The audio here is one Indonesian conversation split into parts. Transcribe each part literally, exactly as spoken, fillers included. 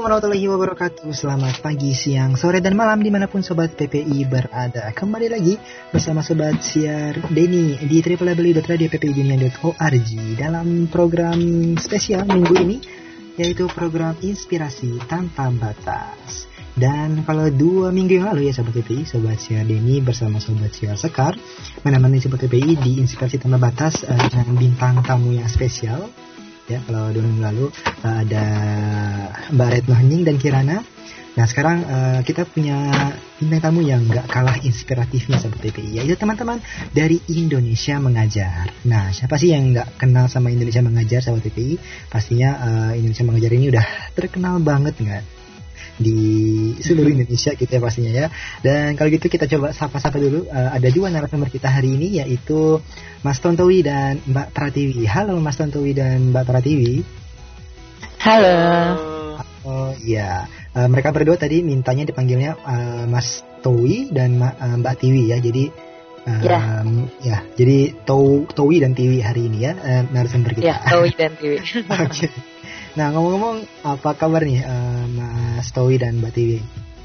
warahmatullahi wabarakatuh. Selamat pagi, siang, sore, dan malam dimanapun Sobat P P I berada. Kembali lagi bersama Sobat Siar Denny di w w w dot radio p p i dunia dot org dalam program spesial minggu ini, yaitu program Inspirasi Tanpa Batas. Dan kalau dua minggu yang lalu ya Sobat P P I, Sobat Siar Denny bersama Sobat Siar Sekar menemani Sobat P P I di Inspirasi Tanpa Batas uh, dengan bintang tamu yang spesial. Ya, kalau dua minggu lalu uh, ada Mbak Retno Hening dan Kirana. Nah, sekarang uh, kita punya bintang tamu yang gak kalah inspiratifnya Sobat P P I, yaitu teman-teman dari Indonesia Mengajar. Nah, siapa sih yang gak kenal sama Indonesia Mengajar Sobat P P I? Pastinya uh, Indonesia Mengajar ini udah terkenal banget gak? Di seluruh Indonesia gitu ya pastinya ya. Dan kalau gitu kita coba sapa-sapa dulu. Uh, ada dua narasumber kita hari ini, yaitu Mas Tontowi dan Mbak Pratiwi. Halo Mas Tontowi dan Mbak Pratiwi. Halo. Oh iya, uh, mereka berdua tadi mintanya dipanggilnya uh, Mas Towi dan uh, Mbak Tiwi ya. Jadi um, ya. ya, jadi Tow, Towi dan Tiwi hari ini ya uh, narasumber kita. Ya, Towi dan Tiwi. Oke. Okay. Nah, ngomong-ngomong, apa kabar nih uh, Mas Towi dan Mbak Tiwi?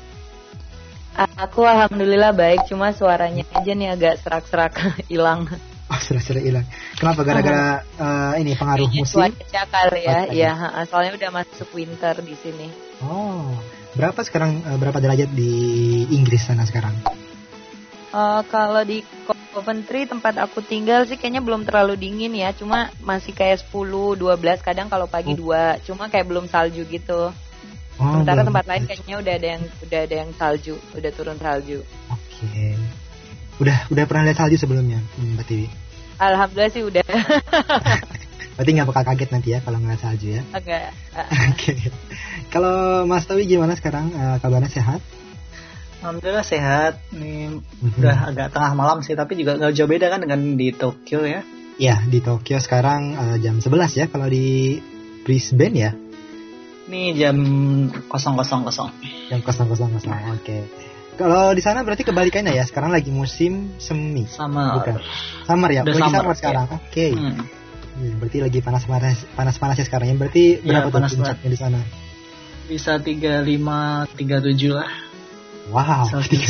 Aku alhamdulillah baik, cuma suaranya aja nih agak serak-serak hilang. Oh, serak-serak hilang. Kenapa? Gara-gara uh, ini pengaruh musim? Cuaca kali ya, iya. Soalnya udah masuk winter di sini. Oh, berapa sekarang? Uh, berapa derajat di Inggris sana sekarang? Uh, kalau di Coventry tempat aku tinggal sih kayaknya belum terlalu dingin ya, cuma masih kayak sepuluh, dua belas kadang kalau pagi oh. dua, cuma kayak belum salju gitu. Oh, sementara tempat lain kayaknya udah ada yang udah ada yang salju, udah turun salju. Oke. Okay. Udah udah pernah lihat salju sebelumnya, Mbak Tiwi? Alhamdulillah sih udah. Berarti nggak bakal kaget nanti ya kalau ngeliat salju ya? Agak. Oke. Okay. Kalau Mas Towi gimana sekarang? Uh, kabarnya sehat? Alhamdulillah sehat. Ini mm-hmm. udah agak tengah malam sih, tapi juga nggak jauh beda kan dengan di Tokyo ya? Iya, di Tokyo sekarang uh, jam sebelas ya. Kalau di Brisbane ya? Ini jam kosong kosong kosong. Jam kosong kosong kosong. Oke. Okay. Kalau di sana berarti kebalikannya ya. Sekarang lagi musim semi. Summer. Bukan. Summer ya. Udah lagi summer, summer sekarang. Ya. Oke. Okay. Hmm. Hmm, berarti lagi panas-panas panas-panasnya sekarang ya. Berarti berapa ya, tuh puncaknya di sana? Bisa tiga puluh lima, tiga puluh tujuh lah. Wow. Oke.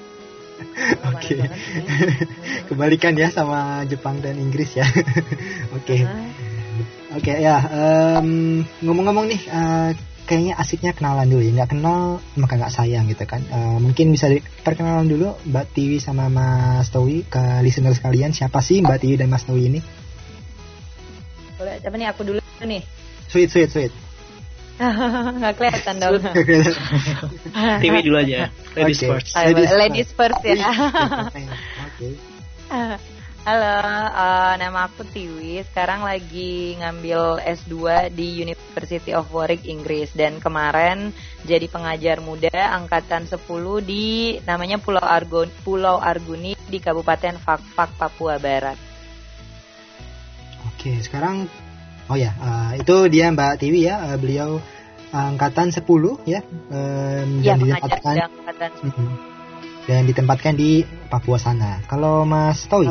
Okay. Kebalikan ya sama Jepang dan Inggris ya. Oke. Okay. Oke okay, ya. Um, ngomong-ngomong nih, uh, kayaknya asiknya kenalan dulu ya. Nggak kenal maka nggak sayang gitu kan. Uh, mungkin bisa perkenalan dulu Mbak Tiwi sama Mas Towi ke listener sekalian. Siapa sih Mbak Tiwi dan Mas Towi ini? Boleh, siapa nih aku dulu nih? Sweet, sweet, sweet. Nggak kelihatan dong. T V dulu aja. Ladies okay. first. Ladies, Ladies first ya. Oke. Halo, uh, nama aku Tiwi. Sekarang lagi ngambil S dua di University of Warwick, Inggris. Dan kemarin jadi pengajar muda angkatan sepuluh di namanya Pulau Argon, Pulau Arguni di Kabupaten Fakfak, Papua Barat. Oke, sekarang oh ya, uh, itu dia Mbak Tiwi ya, uh, beliau angkatan sepuluh ya, um, ya dan ditempatkan angkatan uh, dan ditempatkan di Papua sana. Kalau Mas Towi?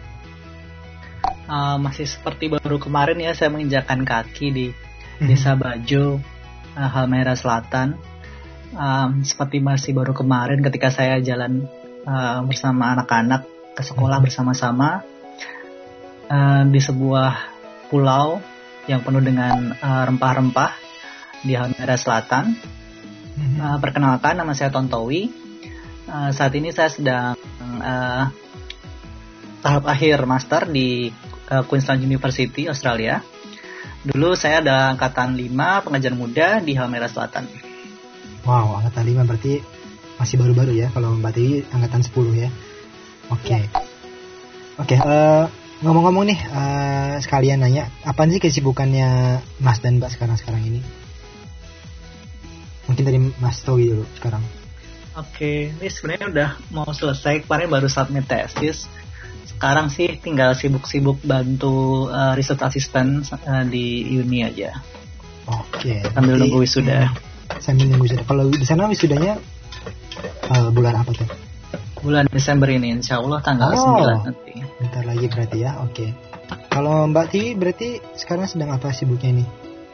Uh, masih seperti baru kemarin ya, saya menginjakan kaki di Desa Bajo, uh, Halmahera Selatan. Um, seperti masih baru kemarin ketika saya jalan uh, bersama anak-anak ke sekolah bersama-sama uh, di sebuah pulau yang penuh dengan uh, rempah-rempah di Halmahera Selatan. Mm-hmm. Uh, perkenalkan, nama saya Tontowi. Uh, saat ini saya sedang uh, tahap akhir master di uh, Queensland University, Australia. Dulu saya ada angkatan lima, pengajar muda di Halmahera Selatan. Wow, angkatan lima berarti masih baru-baru ya. Kalau Mbak Tiwi angkatan sepuluh ya. Oke. Okay. Ya. Oke, okay, uh, ngomong-ngomong nih, uh, sekalian nanya, apa sih kesibukannya Mas dan Mbak sekarang-sekarang ini? Mungkin dari Mas Towi dulu sekarang. Oke, ini sebenarnya udah mau selesai, kemarin baru submit tesis. Sekarang sih tinggal sibuk-sibuk bantu uh, research assistant uh, di uni aja. Oke. Sambil nunggu wisuda. Hmm, sambil nunggu wisuda. Kalau di sana wisudanya uh, bulan apa tuh? Bulan Desember ini, insya Allah tanggal oh, sembilan nanti. Bentar lagi berarti ya, oke. Okay. Kalau Mbak Tiwi berarti sekarang sedang apa sibuknya nih?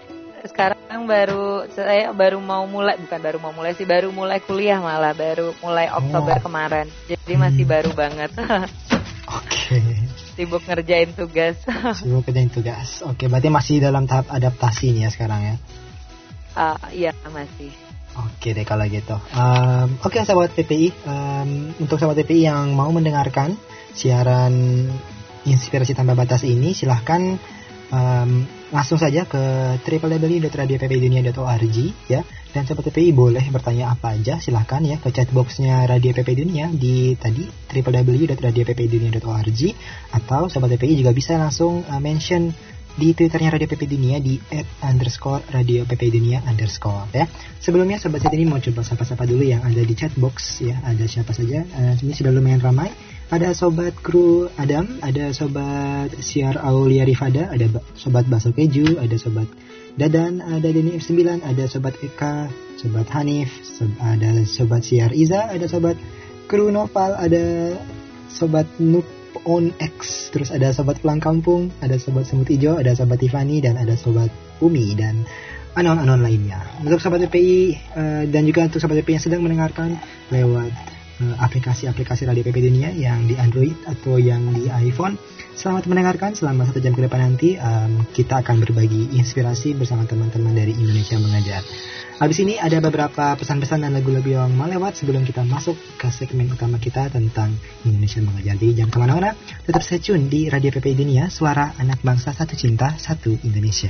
sekarang baru saya baru mau mulai, bukan baru mau mulai sih, baru mulai kuliah malah, baru mulai Oktober Oh. kemarin. Jadi masih Hmm. baru banget. Oke. Sibuk ngerjain tugas. Sibuk kerjain tugas. Oke, berarti masih dalam tahap adaptasi nih ya sekarang ya. Ah, iya masih. Oke deh kalau gitu. Um, Oke sahabat P P I, um, untuk sahabat P P I yang mau mendengarkan siaran Inspirasi Tanpa Batas ini, silahkan um, langsung saja ke w w w dot radio p p i dunia dot org ya. Dan sahabat P P I boleh bertanya apa aja, silahkan ya ke chatboxnya Radio P P I Dunia di tadi w w w dot radio p p i dunia dot org, atau sahabat P P I juga bisa langsung uh, mention di Twitternya Radio P P I Dunia di at underscore Radio P P I Dunia underscore ya. Sebelumnya sobat set ini mau coba sapa-sapa dulu yang ada di chatbox ya. Ada siapa saja? Uh, ini sudah lumayan ramai. Ada sobat kru Adam, ada sobat Siar Aulia Rifada, ada ba- sobat Baso Keju, ada sobat Dadan, ada Denny F sembilan, ada sobat Eka, sobat Hanif, sob- ada sobat Siar Iza, ada sobat kru Noval, ada sobat Noob on X, terus ada sobat pulang kampung, ada sobat semut hijau, ada sobat Tiffany, dan ada sobat Umi dan anon-anon lainnya. Untuk sobat P P I uh, dan juga untuk sobat P P I yang sedang mendengarkan lewat uh, aplikasi-aplikasi Radio P P I Dunia yang di Android atau yang di iPhone, selamat mendengarkan. Selama satu jam ke depan nanti um, kita akan berbagi inspirasi bersama teman-teman dari Indonesia Mengajar. Habis ini ada beberapa pesan-pesan dan lagu-lagu yang melewat sebelum kita masuk ke segmen utama kita tentang Indonesia Mengajar. Jadi jangan kemana-mana, tetap stay tune di Radio P P I Dunia, suara anak bangsa satu cinta, satu Indonesia.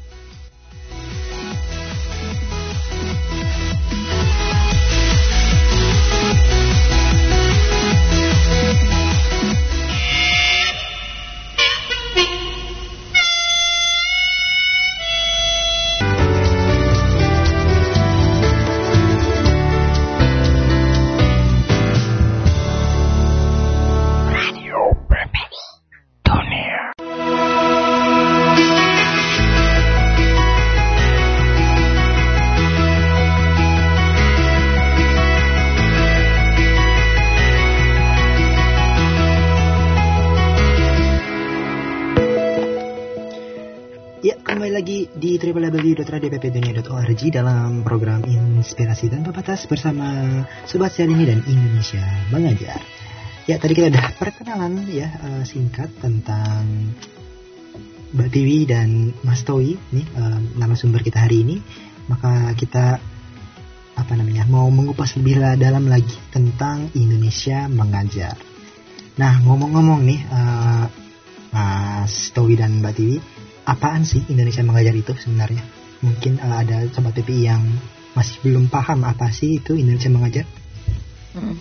Lagi di w w w dot radio p p dunia dot org dalam program Inspirasi Tanpa Batas bersama Sobat Siar ini dan Indonesia Mengajar. Ya, tadi kita udah perkenalan ya uh, singkat tentang Mbak Tiwi dan Mas Toi nih, uh, nama sumber kita hari ini. Maka kita apa namanya mau mengupas lebih dalam lagi tentang Indonesia Mengajar. Nah, ngomong-ngomong nih uh, Mas Toi dan Mbak Tiwi, apaan sih Indonesia Mengajar itu sebenarnya? Mungkin uh, ada sobat P P I yang masih belum paham apa sih itu Indonesia Mengajar. Hmm.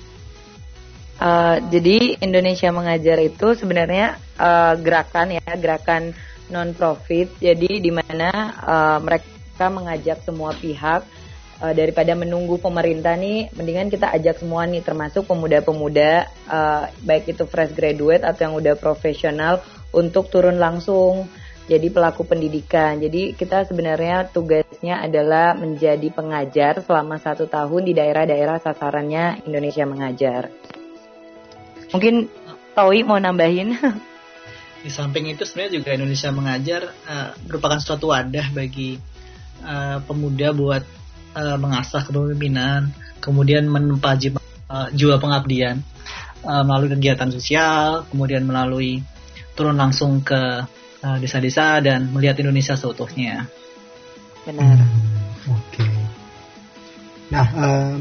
Uh, jadi Indonesia Mengajar itu sebenarnya uh, gerakan ya, gerakan non-profit. Jadi di mana uh, mereka mengajak semua pihak, uh, daripada menunggu pemerintah nih, mendingan kita ajak semua nih, termasuk pemuda-pemuda, uh, baik itu fresh graduate atau yang udah profesional, untuk turun langsung. Jadi pelaku pendidikan. Jadi kita sebenarnya tugasnya adalah menjadi pengajar selama satu tahun di daerah-daerah sasarannya Indonesia Mengajar. Mungkin Toi mau nambahin? Di samping itu sebenarnya juga Indonesia Mengajar uh, merupakan suatu wadah bagi uh, pemuda buat uh, mengasah kepemimpinan, kemudian menempa jiwa, uh, jiwa pengabdian uh, melalui kegiatan sosial, kemudian melalui turun langsung ke uh, desa-desa dan melihat Indonesia seutuhnya. Benar. Hmm, Oke. Okay. Nah, um,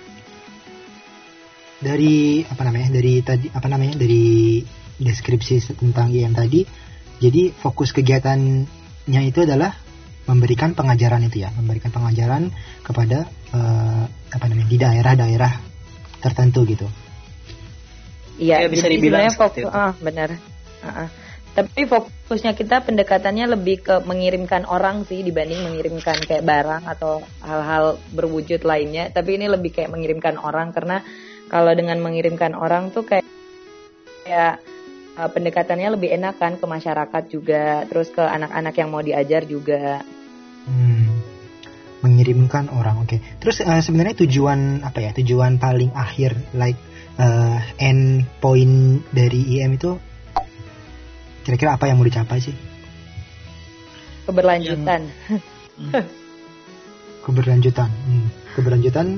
dari apa namanya? Dari tadi apa namanya? Dari deskripsi tentang I M tadi, jadi fokus kegiatannya itu adalah memberikan pengajaran itu ya, memberikan pengajaran kepada uh, apa namanya? Di daerah-daerah tertentu gitu. Iya, ya, bisa jadi dibilang sebenarnya fokus, ah benar. Uh-uh. Tapi fokusnya kita pendekatannya lebih ke mengirimkan orang sih dibanding mengirimkan kayak barang atau hal-hal berwujud lainnya. Tapi ini lebih kayak mengirimkan orang, karena kalau dengan mengirimkan orang tuh kayak, kayak uh, pendekatannya lebih enak kan ke masyarakat juga, terus ke anak-anak yang mau diajar juga. Hmm, mengirimkan orang, oke. Okay. Terus uh, sebenarnya tujuan apa ya? Tujuan paling akhir, like uh, end point dari I M itu kira-kira apa yang mau dicapai sih? Keberlanjutan. Yang, Keberlanjutan, hmm. keberlanjutan,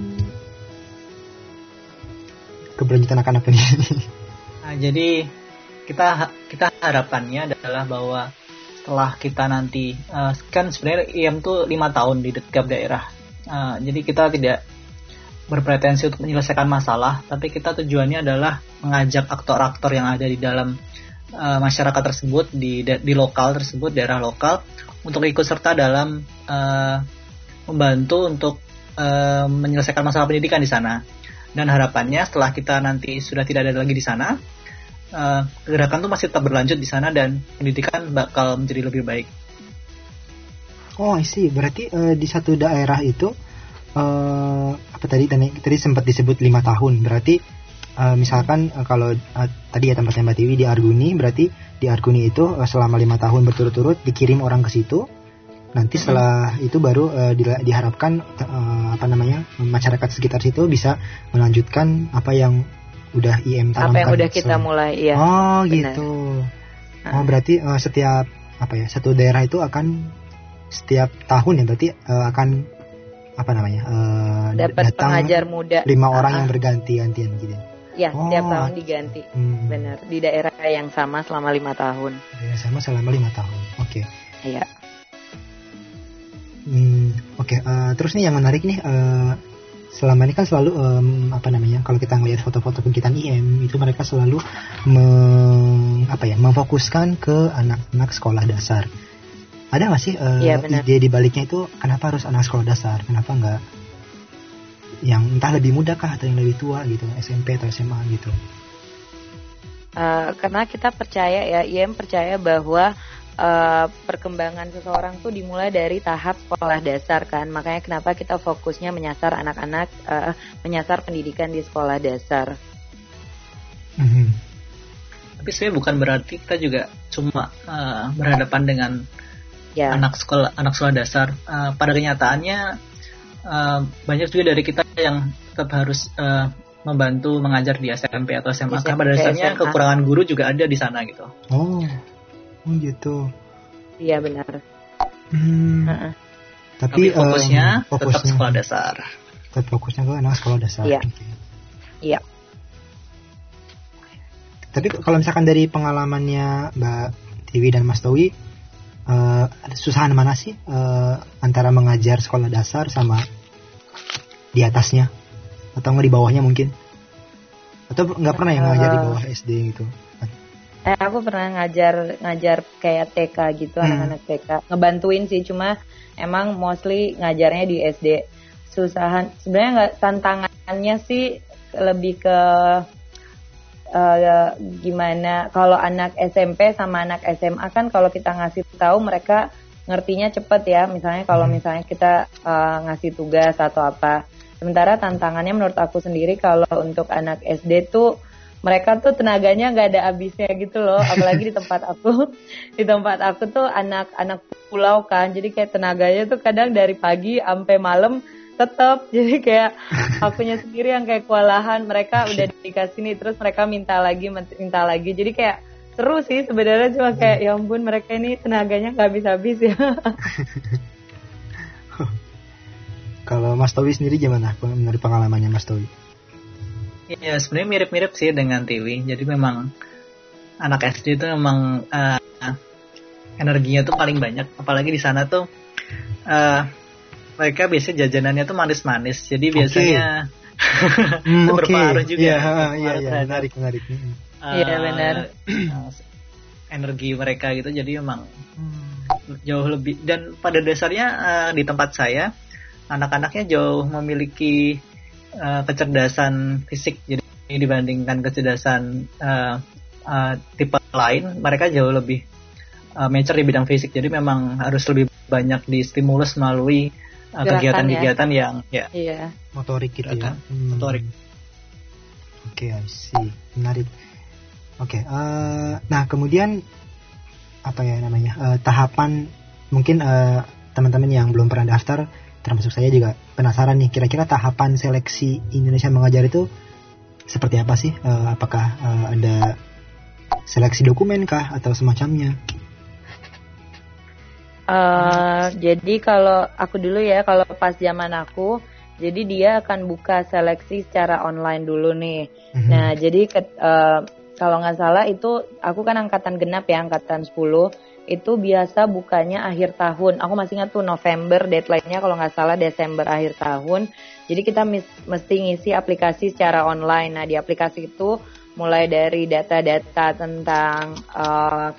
keberlanjutan akan apa nih? Nah, jadi kita kita harapannya adalah bahwa setelah kita nanti uh, kan sebenarnya I M tuh lima tahun di tiap daerah. Uh, jadi kita tidak berpretensi untuk menyelesaikan masalah, tapi kita tujuannya adalah mengajak aktor-aktor yang ada di dalam uh, masyarakat tersebut, di di lokal tersebut, daerah lokal, untuk ikut serta dalam uh, membantu untuk uh, menyelesaikan masalah pendidikan di sana. Dan harapannya setelah kita nanti sudah tidak ada lagi di sana, uh, gerakan itu masih tetap berlanjut di sana dan pendidikan bakal menjadi lebih baik. Oh, I see. Berarti uh, di satu daerah itu uh, apa tadi tadi sempat disebut lima tahun. Berarti uh, misalkan uh, kalau uh, tadi ya tempatnya Mbak Tiwi di Arguni, berarti di Arguni itu uh, selama lima tahun berturut-turut dikirim orang ke situ. Nanti setelah hmm. itu baru uh, di, diharapkan uh, apa namanya masyarakat sekitar situ bisa melanjutkan apa yang udah I M tanamkan. Apa yang udah kita so. mulai, iya. Oh, benar. Gitu. Uh. Oh, berarti uh, setiap apa ya satu daerah itu akan setiap tahun ya berarti uh, akan apa namanya uh, dapat pengajar muda lima orang uh-huh. yang berganti-gantian gitu. Ya, oh, setiap tahun diganti. Hmm. Benar, di daerah yang sama selama lima tahun. Daerah sama selama lima tahun. Oke. Okay. Iya. Hmm, Oke, okay. uh, terus nih yang menarik nih, uh, selama ini kan selalu um, apa namanya, kalau kita ngelihat foto-foto pengkitan I M itu mereka selalu meng, apa ya, memfokuskan ke anak-anak sekolah dasar. Ada nggak sih uh, ya, ide di baliknya itu kenapa harus anak sekolah dasar? Kenapa nggak yang entah lebih muda kah atau yang lebih tua gitu, S M P atau S M A gitu? Uh, karena kita percaya ya, I M percaya bahwa Uh, perkembangan seseorang tuh dimulai dari tahap sekolah dasar kan, makanya kenapa kita fokusnya menyasar anak-anak, uh, menyasar pendidikan di sekolah dasar. Mm-hmm. Tapi sebenarnya bukan berarti kita juga cuma uh, berhadapan dengan yeah. anak sekolah anak sekolah dasar. Uh, pada kenyataannya uh, banyak juga dari kita yang tetap harus uh, membantu mengajar di S M P atau S M A. Karena pada dasarnya kekurangan guru juga ada di sana gitu. Oh. Oh gitu. Iya benar. Hmm. Uh-uh. Tapi, Tapi fokusnya, um, fokusnya tetap sekolah dasar. Tetap fokusnya ke anak sekolah dasar. Iya. Okay. Iya. Tapi kalau misalkan dari pengalamannya Mbak Tiwi dan Mas Towi, uh, susahan mana sih uh, antara mengajar sekolah dasar sama di atasnya, atau nggak di bawahnya mungkin? Atau nggak pernah yang ngajar di bawah S D gitu? Eh, aku pernah ngajar ngajar kayak T K gitu, hmm. anak-anak T K. Ngebantuin sih, cuma emang mostly ngajarnya di S D. Susahan sebenarnya nggak, tantangannya sih lebih ke uh, gimana kalau anak S M P sama anak S M A kan, kalau kita ngasih tahu mereka ngertinya cepet ya. Misalnya kalau misalnya kita uh, ngasih tugas atau apa. Sementara tantangannya menurut aku sendiri kalau untuk anak S D tuh mereka tuh tenaganya nggak ada habisnya gitu loh, apalagi di tempat aku, di tempat aku tuh anak-anak pulau kan, jadi kayak tenaganya tuh kadang dari pagi sampai malam tetap, jadi kayak akunya sendiri yang kayak kewalahan, mereka udah dikasih nih, terus mereka minta lagi, minta lagi, jadi kayak seru sih sebenarnya, cuma kayak ya ampun mereka ini tenaganya nggak habis-habis ya. Kalau Mas Towi sendiri gimana menurut pengalamannya Mas Towi? Ya sebenarnya mirip-mirip sih dengan Tiwi. Jadi memang anak S D itu memang uh, energinya tuh paling banyak. Apalagi di sana tuh uh, mereka biasanya jajanannya tuh manis-manis. Jadi biasanya okay. hmm, itu berpengaruh okay. juga. Iya, iya, iya, menarik, menarik. Iya uh, benar. Energi mereka gitu. Jadi memang hmm. jauh lebih. Dan pada dasarnya uh, di tempat saya anak-anaknya jauh memiliki Uh, kecerdasan fisik, jadi dibandingkan kecerdasan uh, uh, tipe lain, mereka jauh lebih uh, mature di bidang fisik. Jadi memang harus lebih banyak distimulus melalui uh, kegiatan-kegiatan ya. yang ya iya. motorik gitu ya. Hmm. Motorik. Oke, okay, I see. Menarik. Oke, okay, uh, nah kemudian apa ya namanya uh, tahapan mungkin uh, teman-teman yang belum pernah daftar, termasuk saya juga penasaran nih, kira-kira tahapan seleksi Indonesia Mengajar itu seperti apa sih? Uh, apakah uh, ada seleksi dokumen kah atau semacamnya? Uh, jadi kalau aku dulu ya, kalau pas zaman aku, jadi dia akan buka seleksi secara online dulu nih. Mm-hmm. Nah, jadi ke, uh, kalau nggak salah itu aku kan angkatan genap ya, angkatan sepuluh. Itu biasa bukanya akhir tahun. Aku masih ingat tuh November, deadline-nya kalau nggak salah Desember akhir tahun. Jadi kita mis- mesti ngisi aplikasi secara online. Nah, di aplikasi itu mulai dari data-data tentang uh,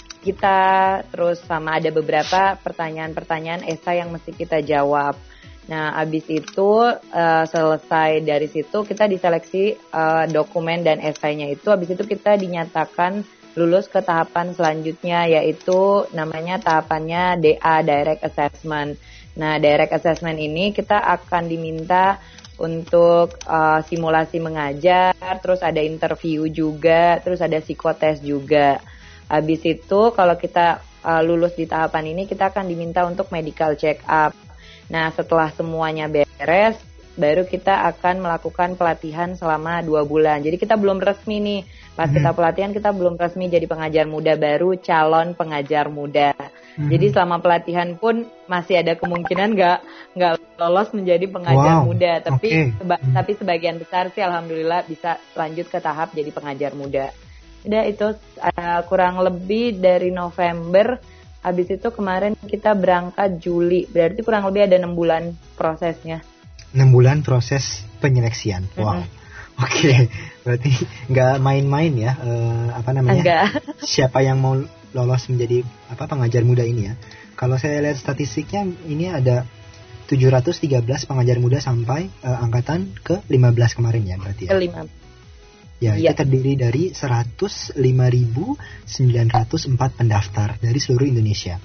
kita, terus sama ada beberapa pertanyaan-pertanyaan esai yang mesti kita jawab. Nah, abis itu uh, selesai dari situ kita diseleksi uh, dokumen dan esainya itu. Abis itu kita dinyatakan lulus ke tahapan selanjutnya, yaitu namanya tahapannya D A, Direct Assessment. Nah, Direct Assessment ini kita akan diminta untuk uh, simulasi mengajar, terus ada interview juga, terus ada psikotes juga. Habis itu kalau kita uh, lulus di tahapan ini kita akan diminta untuk medical check up. Nah, setelah semuanya beres baru kita akan melakukan pelatihan selama dua bulan. Jadi kita belum resmi nih. Pas hmm. kita pelatihan kita belum resmi jadi pengajar muda, baru calon pengajar muda. Hmm. Jadi selama pelatihan pun masih ada kemungkinan nggak nggak lolos menjadi pengajar wow. muda. Tapi okay. seba, hmm. tapi sebagian besar sih alhamdulillah bisa lanjut ke tahap jadi pengajar muda. Udah itu uh, kurang lebih dari November. Habis itu kemarin kita berangkat Juli. Berarti kurang lebih ada enam bulan prosesnya. enam bulan proses penyeleksian. Wow. Mm-hmm. Oke. Okay. Berarti nggak main-main ya. Uh, apa namanya? Enggak. Siapa yang mau lolos menjadi apa pengajar muda ini ya. Kalau saya lihat statistiknya ini ada tujuh ratus tiga belas pengajar muda sampai uh, angkatan ke lima belas kemarin ya berarti ya. Ke lima belas. Ya, ya, itu terdiri dari seratus lima ribu sembilan ratus empat pendaftar dari seluruh Indonesia.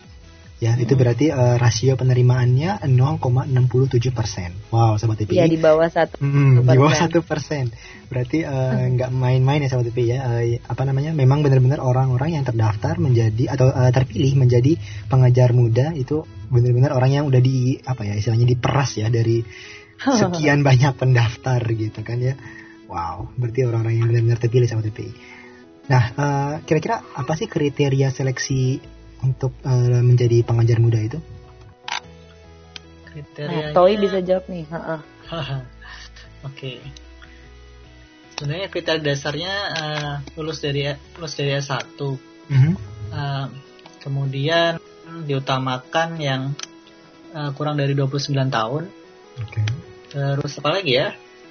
Ya, hmm. itu berarti uh, rasio penerimaannya nol koma enam tujuh persen. Wow, Sobat T P I. Ya, di bawah satu persen. Hmm, di bawah satu persen. Berarti nggak uh, main-main ya Sobat T P I ya. Uh, apa namanya? Memang benar-benar orang-orang yang terdaftar menjadi atau uh, terpilih menjadi pengajar muda itu benar-benar orang yang udah di apa ya istilahnya diperas ya dari sekian banyak pendaftar gitu kan ya. Wow, berarti orang-orang yang benar-benar terpilih sama T P I. Nah, uh, kira-kira apa sih kriteria seleksi untuk uh, menjadi pengajar muda itu? Kriterianya... Nah, Toi bisa jawab nih. Oke. Okay. Sebenarnya kriteria dasarnya uh, lulus dari lulus dari S satu. Mm-hmm. Uh, kemudian diutamakan yang uh, kurang dari dua puluh sembilan tahun. Oke. Okay. Terus apa lagi ya?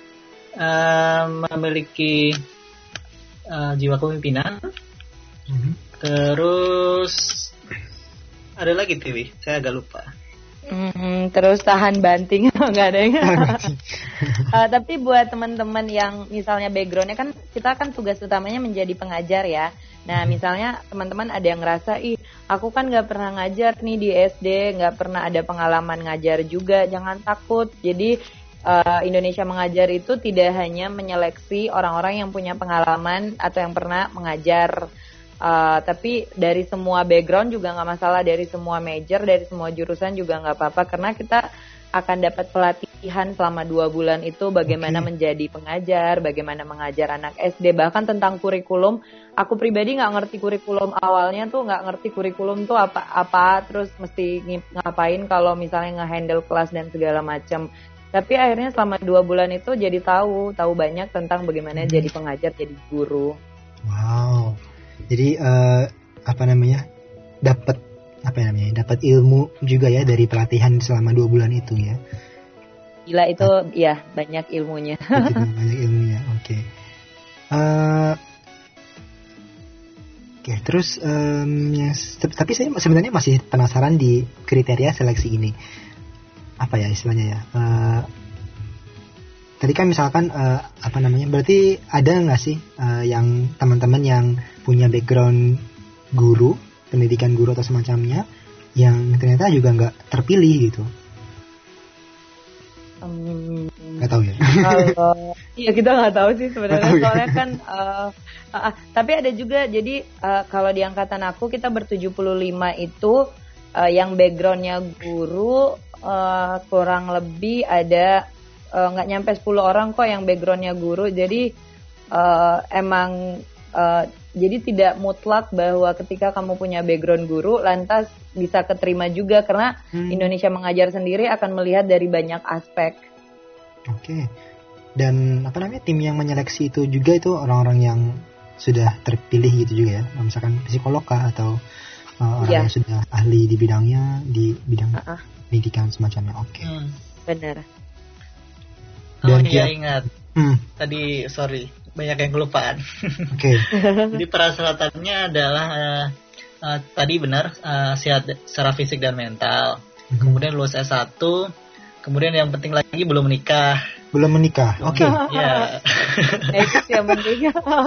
Uh, memiliki uh, jiwa kepemimpinan, mm-hmm. terus ada lagi Tiwi, saya agak lupa. Mm-hmm, terus tahan banting, nggak ada yang. uh, tapi buat teman-teman yang misalnya backgroundnya kan kita kan tugas utamanya menjadi pengajar ya. Nah misalnya teman-teman ada yang ngerasa, ih aku kan nggak pernah ngajar nih di S D, nggak pernah ada pengalaman ngajar juga, jangan takut. Jadi Uh, Indonesia Mengajar itu tidak hanya menyeleksi orang-orang yang punya pengalaman atau yang pernah mengajar, uh, tapi dari semua background juga nggak masalah, dari semua major, dari semua jurusan juga nggak apa-apa, karena kita akan dapat pelatihan selama dua bulan itu bagaimana okay. menjadi pengajar, bagaimana mengajar anak S D, bahkan tentang kurikulum. Aku pribadi nggak ngerti kurikulum awalnya tuh, nggak ngerti kurikulum tuh apa-apa, terus mesti ngapain kalau misalnya nge-handle kelas dan segala macam. Tapi akhirnya selama dua bulan itu jadi tahu, tahu banyak tentang bagaimana hmm. jadi pengajar, jadi guru. Wow, jadi uh, apa namanya, dapat apa namanya, dapat ilmu juga ya dari pelatihan selama dua bulan itu ya. Gila itu, ah. ya banyak ilmunya. Banyak ilmunya, oke. Okay. Uh, Oke, okay, terus um, ya, tapi saya sebenarnya masih penasaran di kriteria seleksi ini. Apa ya istilahnya ya? Uh, tadi kan misalkan uh, apa namanya? Berarti ada nggak sih uh, yang teman-teman yang punya background guru, pendidikan guru atau semacamnya, yang ternyata juga nggak terpilih gitu? Um, nggak tahu ya? Kalau iya kita nggak tahu sih sebenarnya. Tahu, soalnya ya? kan. Uh, uh, tapi ada juga. Jadi uh, kalau di angkatan aku kita bertujuh puluh lima itu uh, yang backgroundnya guru. Uh, kurang lebih ada nggak uh, nyampe sepuluh orang kok yang backgroundnya guru. Jadi uh, emang uh, jadi tidak mutlak bahwa ketika kamu punya background guru lantas bisa keterima juga, karena hmm. Indonesia Mengajar sendiri akan melihat dari banyak aspek. Oke. Dan apa namanya, tim yang menyeleksi itu juga itu orang-orang yang sudah terpilih gitu juga ya, misalkan psikolog kah atau uh, orang yeah. yang sudah ahli di bidangnya, di bidang uh-uh. pendidikan semacamnya. Oke. Hmm. Benar. Dan oh iya ingat. Hmm. Tadi sorry banyak yang kelupaan. Oke. Okay. Jadi persyaratannya adalah uh, uh, tadi benar uh, sehat secara fisik dan mental. Mm-hmm. Kemudian lulus S satu. Kemudian yang penting lagi belum menikah. Belum menikah. Oke. Okay. Ya. Itu yang penting.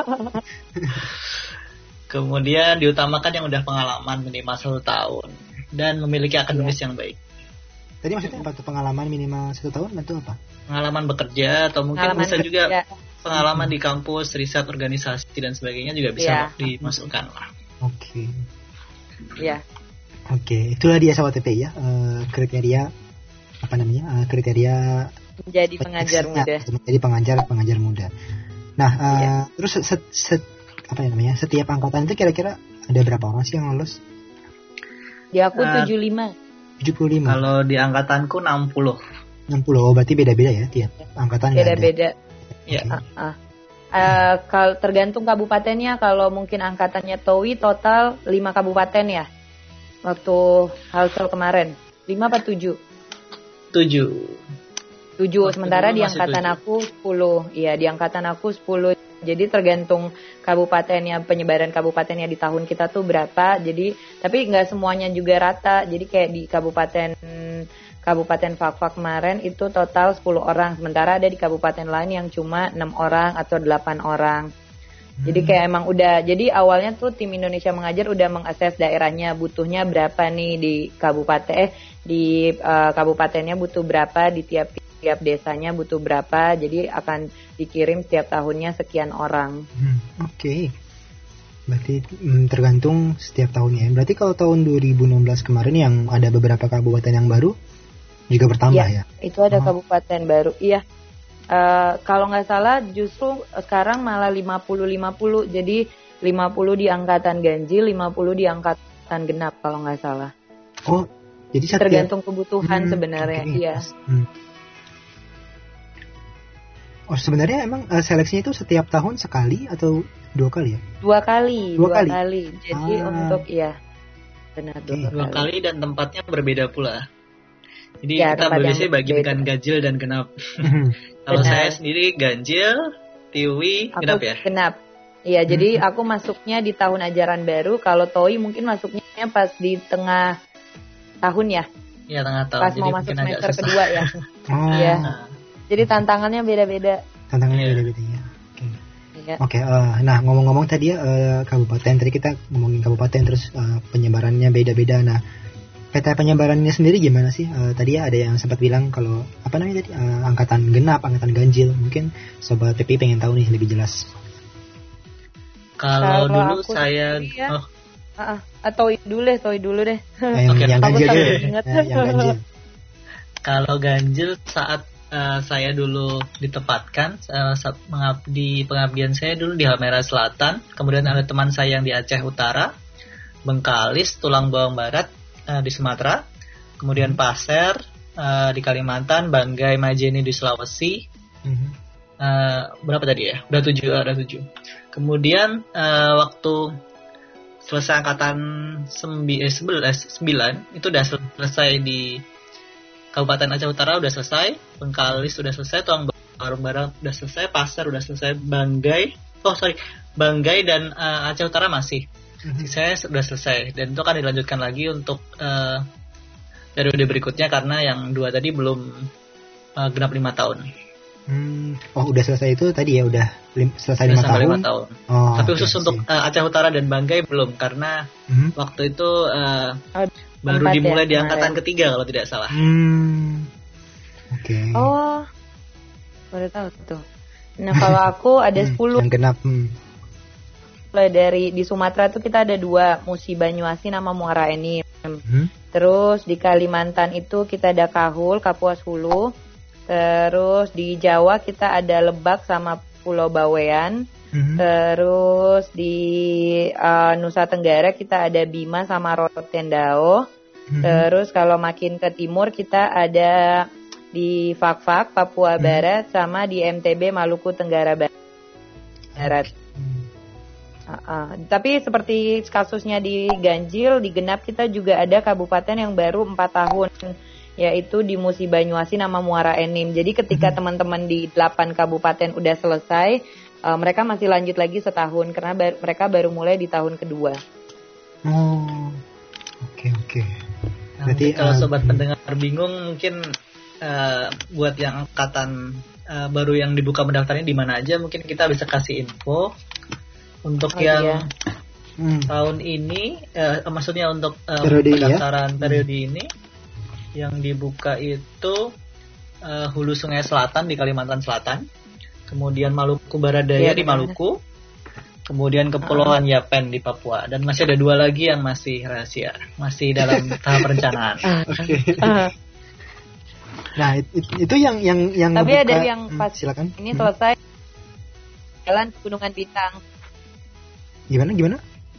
Kemudian diutamakan yang udah pengalaman minimal satu tahun dan memiliki akademis yeah. yang baik. Tadi maksudnya apa tuh pengalaman minimal satu tahun itu apa? Pengalaman bekerja atau mungkin pengalaman bisa juga bekerja. Pengalaman di kampus, riset, organisasi dan sebagainya juga bisa yeah. dimasukkan lah. Oke. Okay. Iya. Oke, okay. Itulah dia sahabat T P I ya, uh, kriteria apa namanya? Uh, kriteria menjadi pengajar muda. Menjadi pengajar pengajar muda. Nah, uh, yeah. terus set, set, apa namanya? Setiap angkatan itu kira-kira ada berapa orang sih yang lulus? Di aku uh, tujuh puluh lima. tujuh puluh lima. Kalau di angkatanku enam puluh. enam puluh. Oh, berarti beda-beda ya tiap angkatan. Beda-beda. Ya. Okay. Uh, uh. Uh, kalau tergantung kabupatennya, kalau mungkin angkatannya Towi total lima kabupaten ya. Waktu Halsel kemarin. lima apa tujuh? tujuh. tujuh, sementara di angkatan tujuh. Aku sepuluh. Iya, di angkatan aku sepuluh. Jadi tergantung kabupatennya, penyebaran kabupatennya di tahun kita tuh berapa. Jadi tapi nggak semuanya juga rata. Jadi kayak di kabupaten Kabupaten Fakfak kemarin itu total sepuluh orang, sementara ada di kabupaten lain yang cuma enam orang atau delapan orang. Hmm. Jadi kayak emang udah, jadi awalnya tuh tim Indonesia Mengajar udah mengakses daerahnya butuhnya berapa nih di kabupaten eh di uh, kabupatennya butuh berapa, di tiap tiap desanya butuh berapa, jadi akan dikirim setiap tahunnya sekian orang. Hmm, Oke. Okay. Berarti mm, tergantung setiap tahunnya. Berarti kalau tahun dua ribu enam belas kemarin yang ada beberapa kabupaten yang baru juga bertambah ya? Ya, itu ada oh. kabupaten baru. Iya. Uh, kalau nggak salah justru sekarang malah lima puluh lima puluh. Jadi lima puluh di angkatan ganjil, lima puluh di angkatan genap kalau nggak salah. Oh, jadi setiap... tergantung kebutuhan hmm, sebenarnya. Okay. Iya. Hmm. Oh, sebenarnya emang uh, seleksinya itu setiap tahun sekali atau dua kali ya? Dua kali. Dua, dua kali. kali. Jadi ah. untuk ya benar okay. dua, dua kali. kali dan tempatnya berbeda pula. Jadi ya, kita biasanya bagi dengan ganjil dan genap. Kalau saya sendiri ganjil, Tiwi, aku genap ya? Genap. Iya, hmm. jadi aku masuknya di tahun ajaran baru. Kalau Toi mungkin masuknya pas di tengah tahun ya? Iya, tengah tahun. Pas jadi mau masuk semester kedua ya? Iya. Oh. Nah. Jadi tantangannya beda-beda. Tantangannya yeah. beda-beda ya. Oke. Okay. Yeah. Oke, okay, uh, nah ngomong-ngomong tadi ya uh, kabupaten, tadi kita ngomongin kabupaten terus uh, penyebarannya beda-beda. Nah, peta penyebarannya sendiri gimana sih? Uh, tadi ya ada yang sempat bilang kalau apa namanya tadi uh, angkatan genap, angkatan ganjil. Mungkin sobat P P I pengen tahu nih lebih jelas. Kalau dulu saya ya, oh. uh, atau dulu deh, Toi dulu deh. Yang, okay. yang ganjil dulu. Ya, yang ganjil. Kalau ganjil saat uh, saya dulu ditempatkan uh, saat mengabdi pengabdian saya dulu di Halmahera Selatan, kemudian ada teman saya yang di Aceh Utara, Bengkalis, Tulang Bawang Barat Uh, di Sumatera, kemudian Pasir uh, di Kalimantan, Banggai, Majene di Sulawesi. Mm-hmm. Uh, berapa tadi ya? Udah tujuh, udah tujuh. Kemudian uh, waktu selesai angkatan sembi, eh, sebelas, sembilan itu udah selesai di Kabupaten Aceh Utara udah selesai, Bengkalis udah selesai, Tulang Bawang Barat udah selesai, Pasir udah selesai, Banggai, oh sorry, Banggai dan uh, Aceh Utara masih. Saya sudah selesai dan itu akan dilanjutkan lagi untuk uh, periode berikutnya karena yang dua tadi belum uh, genap lima tahun. Hmm. Oh udah selesai itu tadi ya udah lim- selesai lima tahun. lima tahun. Oh, tapi khusus okay, untuk uh, Aceh Utara dan Banggai belum karena hmm. waktu itu uh, oh, baru dimulai ya, di angkatan kemarin. Ketiga kalau tidak salah. Hmm. Oke. Okay. Oh baru tahu tuh. Nah kalau aku ada sepuluh. Yang genap. Hmm. Dari di Sumatera tuh kita ada dua, Musi Banyuasin sama Muara Enim. Hmm. Terus di Kalimantan itu kita ada Kahul, Kapuas Hulu. Terus di Jawa kita ada Lebak sama Pulau Bawean. Mhm. Terus di uh, Nusa Tenggara kita ada Bima sama Rotendao. Mhm. Terus kalau makin ke timur kita ada di Fak-Fak, Papua Mhm. Barat, sama di M T B, Maluku Tenggara Barat. Hmm. Uh-uh. Tapi seperti kasusnya di Ganjil, di Genap kita juga ada kabupaten yang baru empat tahun, yaitu di Musi Banyuasin sama Muara Enim. Jadi ketika Mhm. teman-teman di delapan kabupaten udah selesai, uh, mereka masih lanjut lagi setahun karena bar- mereka baru mulai di tahun kedua. Oh, oke oke. Nah, Berarti, mungkin kalau uh, sobat hmm. pendengar bingung, mungkin uh, buat yang angkatan uh, baru yang dibuka pendaftarannya di mana aja, mungkin kita bisa kasih info. Untuk Oh, yang iya. Hmm. tahun ini, uh, maksudnya untuk uh, Periode ini ya? pendaftaran periode ini, yang dibuka itu uh, Hulu Sungai Selatan di Kalimantan Selatan, kemudian Maluku Baradaya Iya, di benar. Maluku, kemudian Kepulauan Yapen di Papua, dan masih ada dua lagi yang masih rahasia, masih dalam tahap perencanaan. Oke. Uh, Nah, it- it- itu yang yang yang Tapi ngebuka- ada yang Hmm, pas silakan. ini Hmm. selesai jalan Gunungan Bintang. Gimana gimana?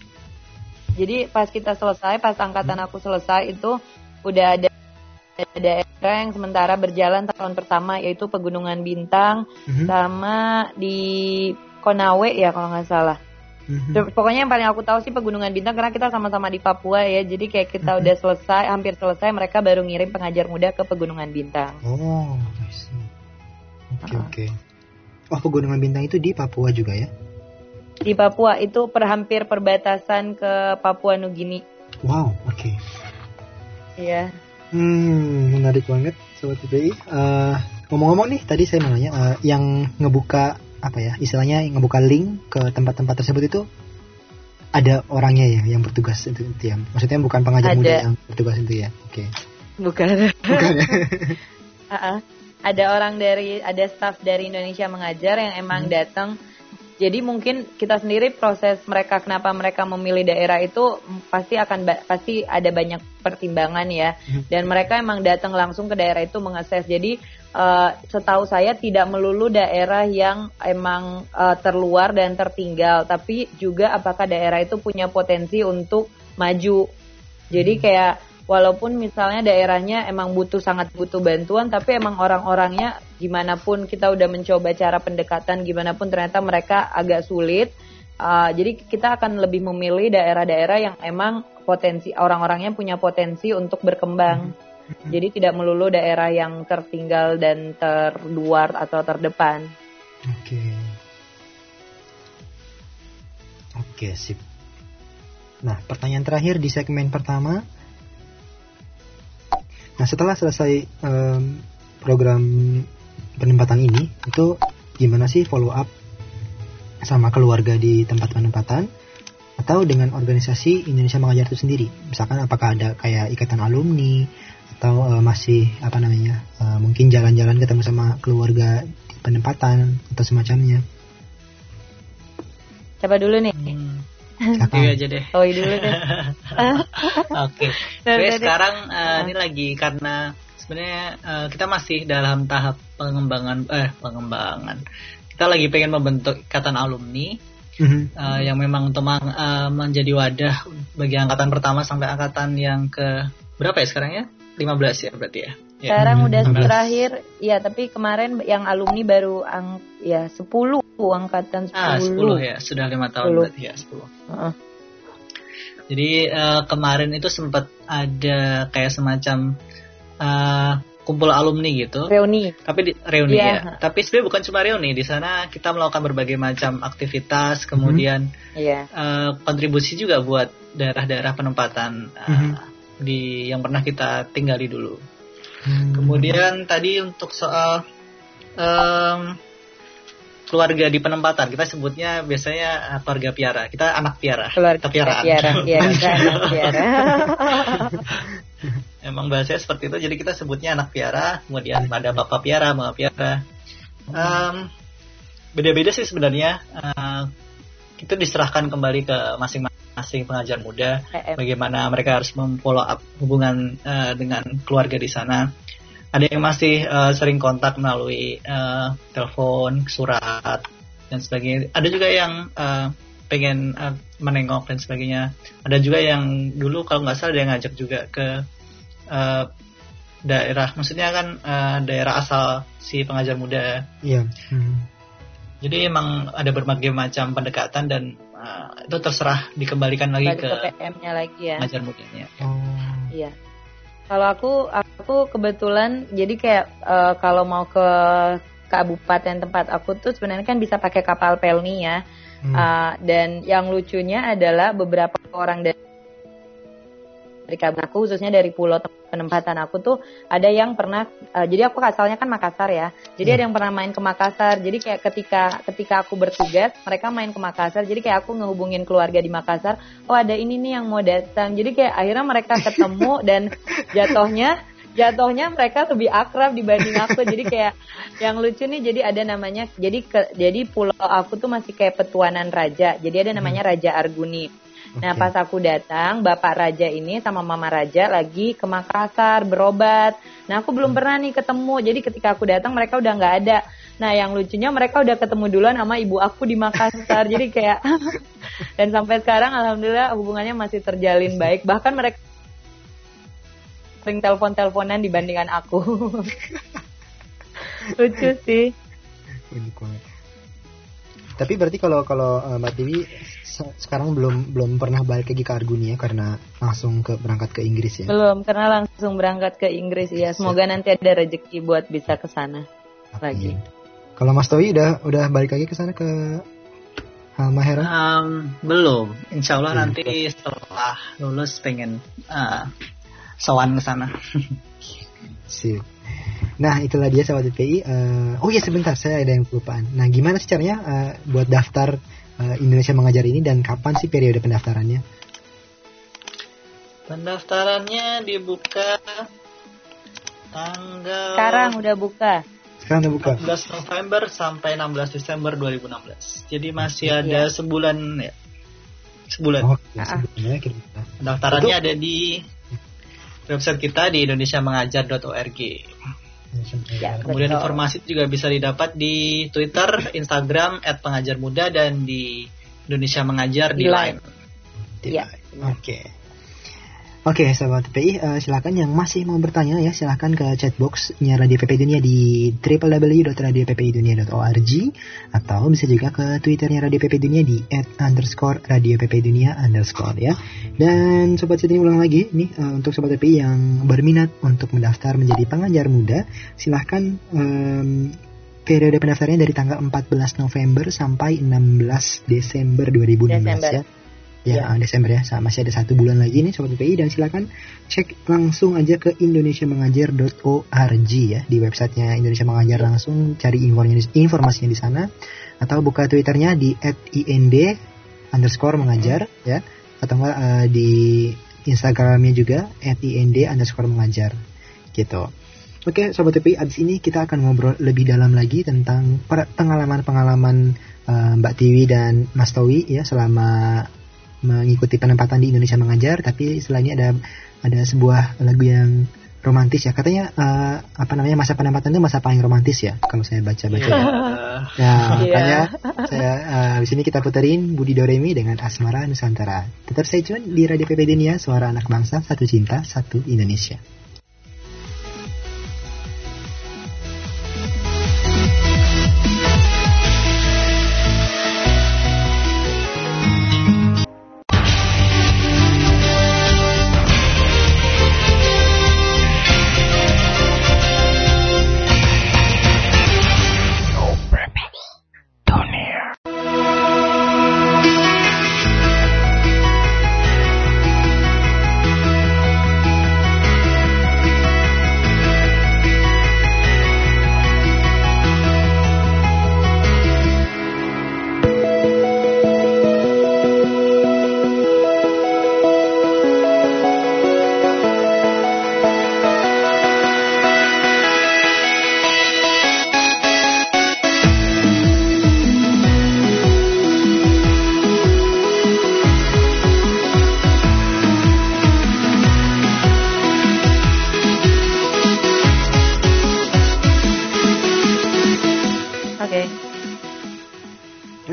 Jadi pas kita selesai, pas angkatan aku selesai itu udah ada daerah yang sementara berjalan tahun pertama, yaitu Pegunungan Bintang Mhm. sama di Konawe ya kalau nggak salah. Mhm. Pokoknya yang paling aku tahu sih Pegunungan Bintang karena kita sama-sama di Papua ya. Jadi kayak kita Mhm. udah selesai, hampir selesai, mereka baru ngirim pengajar muda ke Pegunungan Bintang. Oh, I see. Oke Ah. oke. Oh, Pegunungan Bintang itu di Papua juga ya? Di Papua itu per hampir perbatasan ke Papua Nugini. Wow, oke. Iya. Hmm, menarik banget Sobat P P I. Eh, ngomong-ngomong nih, tadi saya mau nanya, eh, yang ngebuka apa ya, istilahnya yang ngebuka link ke tempat-tempat tersebut itu ada orangnya ya yang bertugas itu, itu ya. Maksudnya bukan pengajar Ada. muda yang bertugas itu ya. Oke. Bukan. Bukan ya? Uh-uh. Ada orang dari, ada staff dari Indonesia mengajar yang emang Hmm. datang. Jadi mungkin kita sendiri proses mereka kenapa mereka memilih daerah itu pasti akan ba- pasti ada banyak pertimbangan ya. Hmm. Dan mereka emang datang langsung ke daerah itu mengakses. Jadi uh, setahu saya tidak melulu daerah yang emang uh, terluar dan tertinggal, tapi juga apakah daerah itu punya potensi untuk maju. Jadi kayak walaupun misalnya daerahnya emang butuh sangat butuh bantuan, tapi emang orang-orangnya gimana pun kita udah mencoba cara pendekatan, gimana pun ternyata mereka agak sulit. Uh, jadi kita akan lebih memilih daerah-daerah yang emang potensi orang-orangnya punya potensi untuk berkembang. Jadi tidak melulu daerah yang tertinggal dan terluar atau terdepan. Oke. Oke, sip. Nah, pertanyaan terakhir di segmen pertama. Nah, setelah selesai em, program penempatan ini, itu gimana sih follow up sama keluarga di tempat penempatan atau dengan organisasi Indonesia Mengajar itu sendiri? Misalkan apakah ada kayak ikatan alumni atau eh, masih apa namanya eh, mungkin jalan-jalan ketemu sama keluarga di penempatan atau semacamnya? Coba dulu nih. Hmm. Silakan. Iya aja deh. Toy dulu deh. Oke. Dari- Oke, dari- sekarang uh, ini lagi karena sebenarnya uh, kita masih dalam tahap pengembangan eh pengembangan. Kita lagi pengen membentuk ikatan alumni Mhm. uh, yang memang untuk mang- uh, menjadi wadah bagi angkatan pertama sampai angkatan yang ke berapa ya sekarang ya? lima belas ya berarti ya. Ya. Sekarang udah lima belas. terakhir, ya tapi kemarin yang alumni baru ang, ya sepuluh angkatan sepuluh. Ah, sepuluh ya, sudah lima tahun sepuluh. berarti ya, sepuluh. Heeh. Jadi uh, kemarin itu sempat ada kayak semacam uh, kumpul alumni gitu. Reuni. Tapi di, reuni Iya. ya. Tapi sebenarnya bukan cuma reuni, di sana kita melakukan berbagai macam aktivitas, kemudian Iya. uh, kontribusi juga buat daerah-daerah penempatan uh, Mhm. di yang pernah kita tinggali dulu. Hmm. Kemudian tadi untuk soal um, keluarga di penempatan, kita sebutnya biasanya uh, keluarga piara. Kita anak piara. Keluarga Kita piaraan. Piara. Iya, kita anak piara. Emang bahasanya seperti itu, jadi kita sebutnya anak piara. Kemudian ada bapak piara, mama piara. Um, beda-beda sih sebenarnya. Uh, itu diserahkan kembali ke masing-masing pengajar muda. P M. Bagaimana mereka harus memfollow up hubungan uh, dengan keluarga di sana. Ada yang masih uh, sering kontak melalui uh, telepon, surat, dan sebagainya. Ada juga yang uh, pengen uh, menengok dan sebagainya. Ada juga yang dulu kalau nggak salah dia ngajak juga ke uh, daerah, maksudnya kan uh, daerah asal si pengajar muda. Iya. Hmm. Jadi emang ada berbagai macam pendekatan dan uh, itu terserah dikembalikan lagi Balik ke, ke P M-nya lagi ya. pengajar mudanya. Oh. Iya. Kalau aku aku kebetulan jadi kayak uh, kalau mau ke kabupaten tempat aku tuh sebenarnya kan bisa pakai kapal Pelni ya. Hmm. Uh, dan yang lucunya adalah beberapa orang dari dari aku, khususnya dari pulau penempatan aku tuh ada yang pernah uh, jadi aku asalnya kan Makassar ya, jadi hmm. ada yang pernah main ke Makassar. Jadi kayak ketika ketika aku bertugas mereka main ke Makassar, jadi kayak aku ngehubungin keluarga di Makassar, oh ada ini nih yang mau datang, jadi kayak akhirnya mereka ketemu dan jatuhnya jatuhnya mereka lebih akrab dibanding aku. Jadi kayak yang lucu nih, jadi ada namanya, jadi ke, jadi pulau aku tuh masih kayak petuanan raja, jadi ada namanya Raja Arguni. Nah pas aku datang, Bapak Raja ini sama Mama Raja lagi ke Makassar berobat. Nah aku belum pernah nih ketemu, jadi ketika aku datang mereka udah nggak ada. Nah yang lucunya mereka udah ketemu duluan sama ibu aku di Makassar. Jadi kayak dan sampai sekarang alhamdulillah hubungannya masih terjalin baik. Bahkan mereka sering telepon-teleponan dibandingkan aku. Lucu sih. Tapi berarti kalau kalau uh, Mbak Tiwi se- sekarang belum belum pernah balik lagi ke Arguni ya, karena langsung ke berangkat ke Inggris ya? Belum, karena langsung berangkat ke Inggris ya. Semoga nanti ada rezeki buat bisa ke sana lagi. Kalau Mas Towi udah udah balik lagi ke sana ke Halmahera? Um, belum. Insya Allah hmm. nanti setelah lulus pengen uh, sowan ke sana. Sip. Nah itulah dia sahabat P P I. Uh, oh ya sebentar, saya ada yang kelupaan. Nah gimana sih caranya uh, buat daftar uh, Indonesia Mengajar ini dan kapan sih periode pendaftarannya? Pendaftarannya dibuka tanggal sekarang udah buka. Sekarang udah buka. empat belas November sampai enam belas Desember dua ribu enam belas. Jadi masih ada ya. sebulan ya. Sebulan. Oh, sebulan ya kira-kira. Pendaftarannya Itu... ada di website kita di indonesia mengajar dot org. Ya, kemudian betul. Informasi juga bisa didapat di Twitter, Instagram et pengajar muda dan di Indonesia Mengajar di, di Line. Ya. Oke. Okay. Oke, okay, sahabat P P I, uh, silakan yang masih mau bertanya ya, silakan ke chatbox-nya Radio P P I Dunia di w w w dot radio p p i dunia dot org atau bisa juga ke Twitternya Radio P P I Dunia di et underscore radio p p i dunia underscore ya. Dan sobat setting ulang lagi nih uh, untuk sobat P P I yang berminat untuk mendaftar menjadi pengajar muda, silahkan um, periode pendaftarannya dari tanggal empat belas November sampai enam belas Desember dua ribu enam belas Desember. ya. Ya, ya, Desember ya, masih ada satu bulan lagi nih sobat P P I, dan silakan cek langsung aja ke indonesia mengajar dot org ya, di websitenya Indonesia Mengajar, langsung cari informasinya, informasinya di sana, atau buka Twitternya di et ind underscore mengajar ya, atau enggak uh, di Instagramnya juga et ind underscore mengajar gitu. Oke sobat P P I, abis ini kita akan ngobrol lebih dalam lagi tentang pengalaman-pengalaman uh, Mbak Tiwi dan Mas Towi ya selama mengikuti penempatan di Indonesia Mengajar. Tapi setelah ini ada ada sebuah lagu yang romantis ya, katanya uh, apa namanya, masa penempatan itu masa paling romantis ya kalau saya baca-baca. Yeah. Ya, makanya saya uh, di sini kita puterin Budi Doremi dengan Asmara Nusantara. Tetap stay tune di Radio P P I Dunia, suara anak bangsa, satu cinta, satu Indonesia.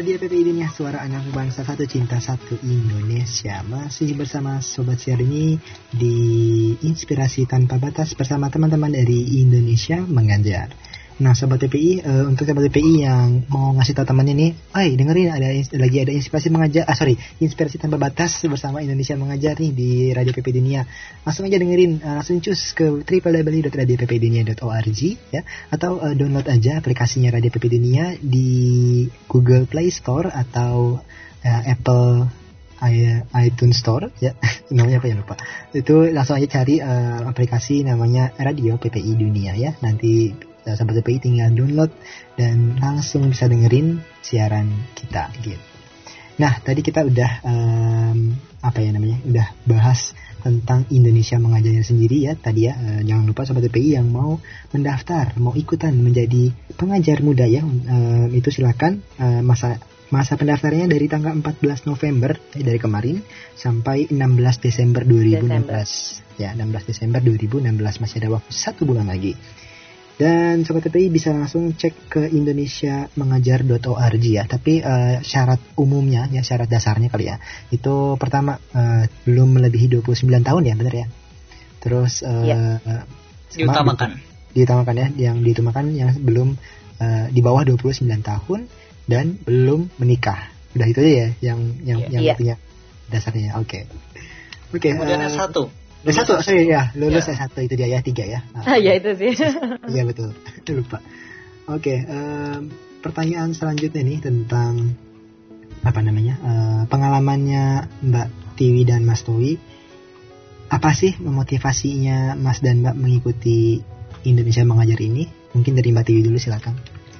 Radio P P I Dunia, suara anak bangsa, satu cinta, satu Indonesia. Masih bersama Sobat Siar ini di Inspirasi Tanpa Batas bersama teman-teman dari Indonesia Mengajar. Nah, Sobat P P I, uh, untuk Sobat P P I yang mau ngasih tahu teman ini, "Ay, dengerin ada lagi ada Inspirasi Mengajar, ah sorry, Inspirasi Tanpa Batas bersama Indonesia Mengajar nih di Radio P P I Dunia." Langsung aja dengerin, uh, langsung cus ke w w w dot radio p p dunia dot org ya, atau uh, download aja aplikasinya Radio P P I Dunia di Google Play Store atau uh, Apple iTunes Store ya. Namanya apa ya lupa. Itu langsung aja cari uh, aplikasi namanya Radio P P I Dunia ya. Nanti Sobat P P I tinggal download dan langsung bisa dengerin siaran kita gitu. Nah, tadi kita udah um, apa ya namanya? Udah bahas tentang Indonesia Mengajarnya sendiri ya tadi ya. Uh, jangan lupa Sobat P P I yang mau mendaftar, mau ikutan menjadi pengajar muda ya. Uh, itu silakan uh, masa masa pendaftarannya dari tanggal empat belas November eh, dari kemarin sampai enam belas Desember dua ribu enam belas. Desember. Ya, enam belas Desember dua ribu enam belas, masih ada waktu satu bulan lagi. Dan Sobat P P I bisa langsung cek ke indonesia mengajar dot org ya. Tapi uh, syarat umumnya ya, syarat dasarnya kali ya, itu pertama uh, belum melebihi dua puluh sembilan tahun ya, benar ya. Terus uh, ya. diutamakan di, diutamakan ya, yang diutamakan yang belum uh, di bawah dua puluh sembilan tahun dan belum menikah. Udah itu aja ya yang yang ya. yang ya. punya dasarnya. Oke. Okay. Oke, okay, kemudian uh, S satu S satu, sorry ya, lulus ya. S satu itu dia ya, tiga ya. Ah, ya itu sih. Iya betul, lupa. Oke, okay, um, pertanyaan selanjutnya nih tentang apa namanya uh, pengalamannya Mbak Tiwi dan Mas Towi. Apa sih memotivasinya Mas dan Mbak mengikuti Indonesia Mengajar ini? Mungkin dari Mbak Tiwi dulu, silakan.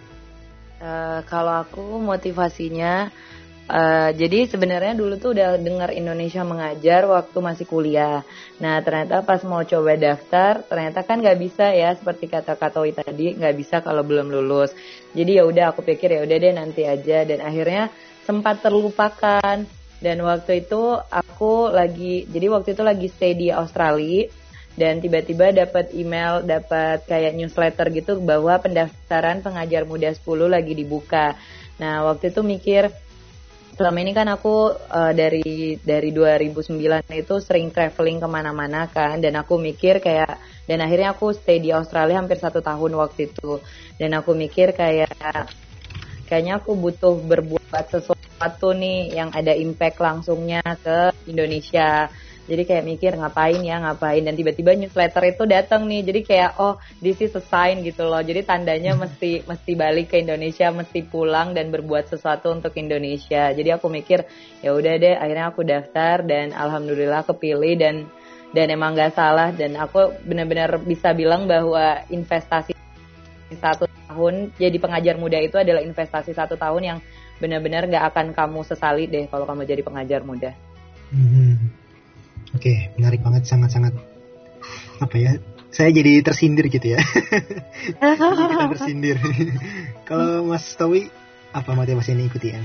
Uh, kalau aku motivasinya, Uh, jadi sebenarnya dulu tuh udah dengar Indonesia Mengajar waktu masih kuliah. Nah ternyata pas mau coba daftar, ternyata kan nggak bisa ya, seperti kata Kak Towi tadi, nggak bisa kalau belum lulus. Jadi ya udah aku pikir ya udah deh nanti aja, dan akhirnya sempat terlupakan. Dan waktu itu aku lagi, jadi waktu itu lagi stay di Australia, dan tiba-tiba dapat email, dapat kayak newsletter gitu bahwa pendaftaran pengajar muda sepuluh lagi dibuka. Nah waktu itu mikir, selama ini kan aku uh, dari dari dua ribu sembilan itu sering traveling kemana-mana kan, dan aku mikir kayak, dan akhirnya aku stay di Australia hampir satu tahun waktu itu, dan aku mikir kayak kayaknya aku butuh berbuat sesuatu nih yang ada impact langsungnya ke Indonesia. Jadi kayak mikir ngapain ya ngapain, dan tiba-tiba newsletter itu datang nih, jadi kayak oh this is a sign gitu loh, jadi tandanya mesti mesti balik ke Indonesia, mesti pulang dan berbuat sesuatu untuk Indonesia. Jadi aku mikir ya udah deh, akhirnya aku daftar dan alhamdulillah kepilih, dan dan emang nggak salah, dan aku benar-benar bisa bilang bahwa investasi satu tahun jadi pengajar muda itu adalah investasi satu tahun yang benar-benar nggak akan kamu sesali deh kalau kamu jadi pengajar muda. Hmm. Oke, okay, menarik banget, sangat-sangat apa ya? Saya jadi tersindir gitu ya. Jadi kita tersindir. Kalau Mas Towi, apa motivasi ini ikuti ya?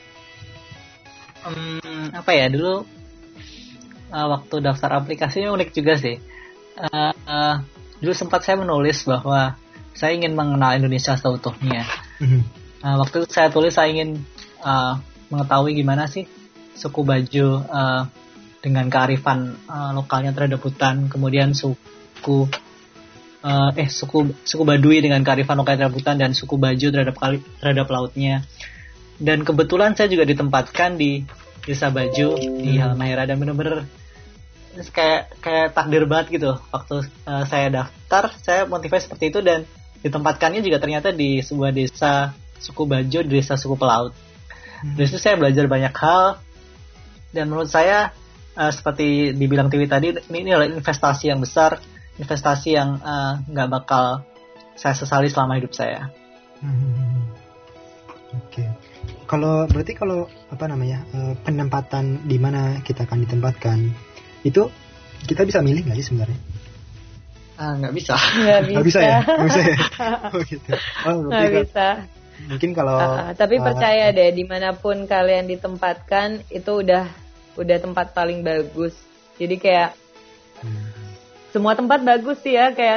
Um, apa ya dulu uh, waktu daftar aplikasinya unik juga sih. Uh, uh, dulu sempat saya menulis bahwa saya ingin mengenal Indonesia seutuhnya. Mm-hmm. Uh, waktu itu saya tulis saya ingin uh, mengetahui gimana sih suku Bajo uh, dengan kearifan uh, lokalnya terhadap hutan, kemudian suku uh, eh suku suku Baduy dengan kearifan lokalnya terhadap hutan, dan suku Bajo terhadap kali, terhadap lautnya. Dan kebetulan saya juga ditempatkan di Desa Bajo di Halmahera, dan benar-benar kayak kayak takdir banget gitu. Waktu uh, saya daftar, saya motivasi seperti itu, dan ditempatkannya juga ternyata di sebuah desa suku Bajo, desa suku pelaut. Hmm. Dari situ saya belajar banyak hal, dan menurut saya Uh, seperti dibilang Tiwi tadi, ini, ini adalah investasi yang besar, investasi yang nggak uh, bakal saya sesali selama hidup saya. Hmm. Oke. Okay. Kalau berarti kalau apa namanya uh, penempatan di mana kita akan ditempatkan itu kita bisa milih nggak sih sebenarnya? Ah, nggak bisa. Nggak bisa. bisa ya? Nggak bisa ya? Oh gitu. Oh, nggak bisa. Mungkin kalau. Uh, tapi uh, percaya deh, dimanapun kalian ditempatkan itu udah udah tempat paling bagus. Jadi kayak hmm. semua tempat bagus sih ya, kayak semua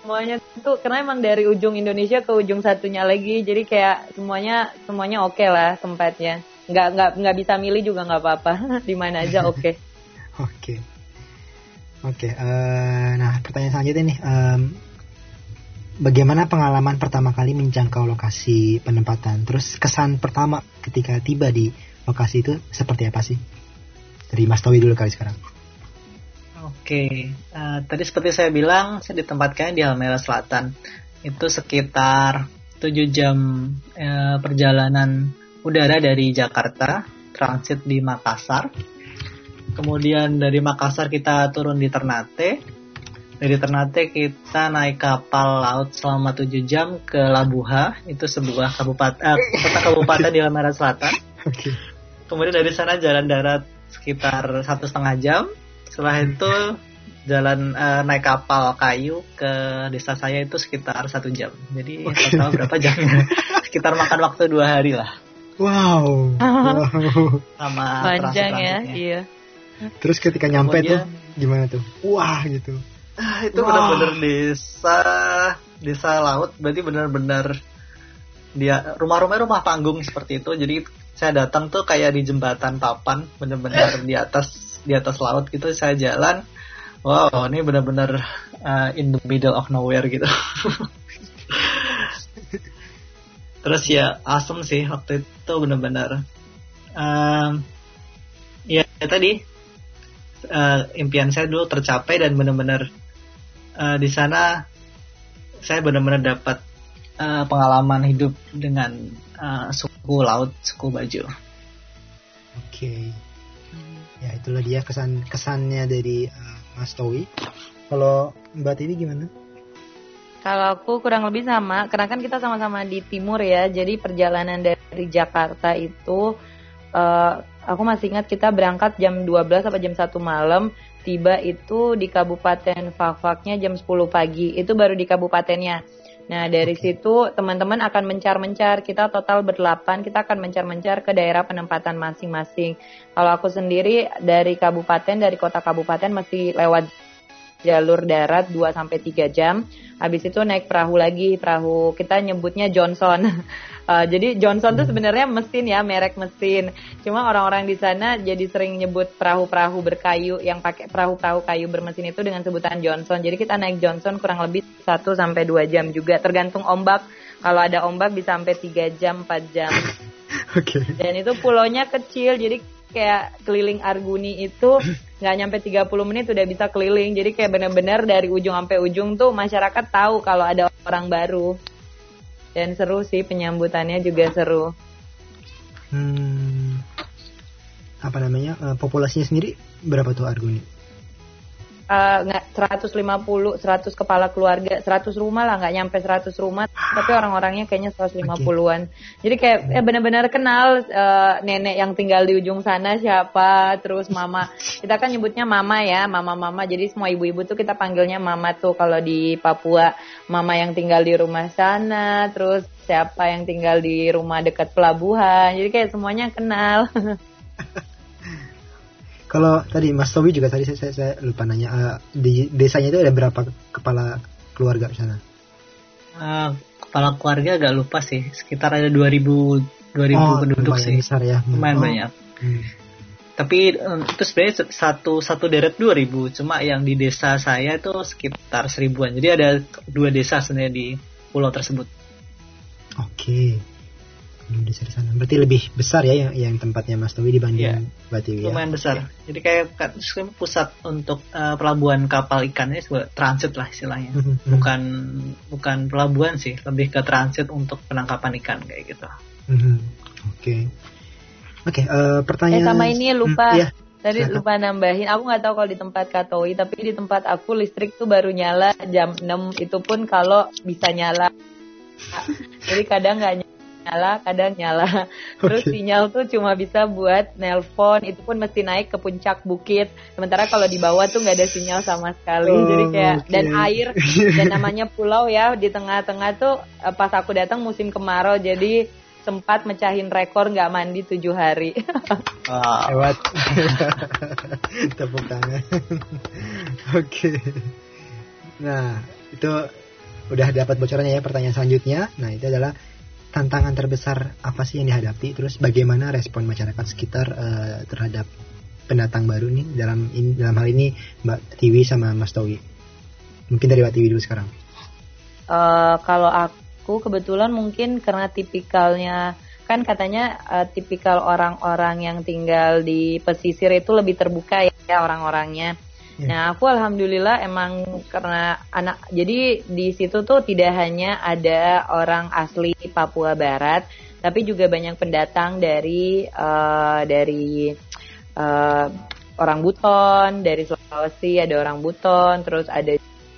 semuanya tuh karena emang dari ujung Indonesia ke ujung satunya lagi, jadi kayak semuanya semuanya oke okay lah tempatnya. Nggak nggak nggak bisa milih juga nggak apa-apa, di mana aja oke. Okay. Oke, okay. oke. Okay, uh, nah pertanyaan selanjutnya nih, um, bagaimana pengalaman pertama kali menjangkau lokasi penempatan? Terus kesan pertama ketika tiba di lokasi itu seperti apa sih? Dari Mas Towi dulu kali sekarang. Oke, uh, tadi seperti saya bilang, saya ditempatkan di Halmahera Selatan. Itu sekitar tujuh jam uh, perjalanan udara dari Jakarta, transit di Makassar. Kemudian dari Makassar kita turun di Ternate. Dari Ternate kita naik kapal laut selama tujuh jam ke Labuha. Itu sebuah kabupaten, uh, kota kabupaten di Halmahera Selatan. Kemudian dari sana jalan darat sekitar satu setengah jam. Setelah itu jalan uh, naik kapal kayu ke desa saya itu sekitar satu jam. Jadi okay. Total berapa jamnya? Sekitar makan waktu dua hari lah. Wow. wow. Sama panjang ya, iya. Terus ketika nyampe Kemudian, tuh gimana tuh? Wah gitu. Itu wow. Benar-benar desa desa laut. Berarti benar-benar dia rumah-rumahnya rumah panggung seperti itu. Jadi saya datang tuh kayak di jembatan papan, benar-benar di atas di atas laut gitu. Saya jalan, wow, ini benar-benar uh, in the middle of nowhere gitu. Terus ya awesome sih waktu itu benar-benar um, ya tadi uh, impian saya dulu tercapai dan benar-benar uh, di sana saya benar-benar dapat uh, pengalaman hidup dengan uh, suku laut, suku Bajo. Oke. Okay. Ya itulah dia kesan kesannya dari uh, Mas Towi. Kalau Mbak Tiwi gimana? Kalau aku kurang lebih sama, karena kan kita sama-sama di timur ya. Jadi perjalanan dari Jakarta itu, uh, aku masih ingat kita berangkat jam dua belas atau jam satu malam. Tiba itu di Kabupaten Fafaknya jam sepuluh pagi. Itu baru di kabupatennya. Nah dari okay. situ teman-teman akan mencar-mencar, kita total berdelapan, kita akan mencar-mencar ke daerah penempatan masing-masing. Kalau aku sendiri dari kabupaten, dari kota kabupaten masih lewat jalur darat dua sampai tiga jam. Habis itu naik perahu lagi, perahu kita nyebutnya Johnson. Uh, jadi Johnson tuh sebenarnya mesin ya, merek mesin. Cuma orang-orang di sana jadi sering nyebut perahu-perahu berkayu yang pakai perahu-perahu kayu bermesin itu dengan sebutan Johnson. Jadi kita naik Johnson kurang lebih satu sampai dua jam juga, tergantung ombak. Kalau ada ombak bisa sampai tiga jam, empat jam. Oke. Okay. Dan itu pulaunya kecil, jadi kayak keliling Arguni itu nggak nyampe tiga puluh menit udah bisa keliling. Jadi kayak benar-benar dari ujung sampai ujung tuh masyarakat tahu kalau ada orang baru. Dan seru sih, penyambutannya juga seru. Hmm, apa namanya, uh, populasinya sendiri berapa tuh Arguni? Uh, nggak seratus lima puluh, seratus kepala keluarga, seratus rumah lah, nggak nyampe seratus rumah, tapi orang-orangnya kayaknya seratus lima puluhan. Okay. Jadi kayak eh, benar-benar kenal uh, nenek yang tinggal di ujung sana siapa, terus mama. Kita kan nyebutnya mama ya, mama-mama. Jadi semua ibu-ibu tuh kita panggilnya mama tuh kalau di Papua. Mama yang tinggal di rumah sana, terus siapa yang tinggal di rumah dekat pelabuhan. Jadi kayak semuanya kenal. Kalau tadi Mas Towi juga tadi saya, saya, saya lupa nanya, uh, di desanya itu ada berapa kepala keluarga di sana? Uh, kepala keluarga agak lupa sih, sekitar ada dua ribu oh, penduduk sih. Besar ya. Lumayan oh. banyak. Hmm. Tapi um, itu sebenarnya satu satu deret dua ribu, cuma yang di desa saya itu sekitar seribuan. Jadi ada dua desa sebenarnya di pulau tersebut. Oke. Okay. Desa di sana. Berarti lebih besar ya yang, yang tempatnya Mas Towi dibanding yeah. Mbak Tiwi ya. Lumayan besar. Yeah. Jadi kayak pusat untuk uh, pelabuhan kapal ikannya sebuah transit lah istilahnya. Mm-hmm. Bukan bukan pelabuhan sih, lebih ke transit untuk penangkapan ikan kayak gitu. Mm-hmm. Oke. Okay. Oke, okay, uh, pertanyaan eh, sama ini lupa. Hmm, iya. Tadi lupa nambahin. Aku nggak tahu kalau di tempat Katowi, tapi di tempat aku listrik tuh baru nyala jam enam. Itu pun kalau bisa nyala. Jadi kadang nggak nyala, kadang nyala. Terus okay. Sinyal tuh cuma bisa buat nelpon, itu pun mesti naik ke puncak bukit. Sementara kalau di bawah tuh nggak ada sinyal sama sekali. Oh, jadi kayak okay. Dan air dan namanya pulau ya di tengah-tengah tuh pas aku datang musim kemarau, jadi sempat mecahin rekor nggak mandi tujuh hari. Wow. Hebat. Tepuk tangan. Oke. Okay. Nah itu udah dapat bocorannya ya pertanyaan selanjutnya. Nah, itu adalah tantangan terbesar apa sih yang dihadapi, terus bagaimana respon masyarakat sekitar uh, terhadap pendatang baru nih dalam in, dalam hal ini Mbak Tiwi sama Mas Towi. Mungkin dari Mbak Tiwi dulu sekarang. Uh, kalau aku kebetulan mungkin karena tipikalnya kan katanya uh, tipikal orang-orang yang tinggal di pesisir itu lebih terbuka ya orang-orangnya. Yeah. Nah, aku alhamdulillah emang karena anak, jadi di situ tuh tidak hanya ada orang asli Papua Barat, tapi juga banyak pendatang dari uh, dari uh, orang Buton, dari Sulawesi ada orang Buton, terus ada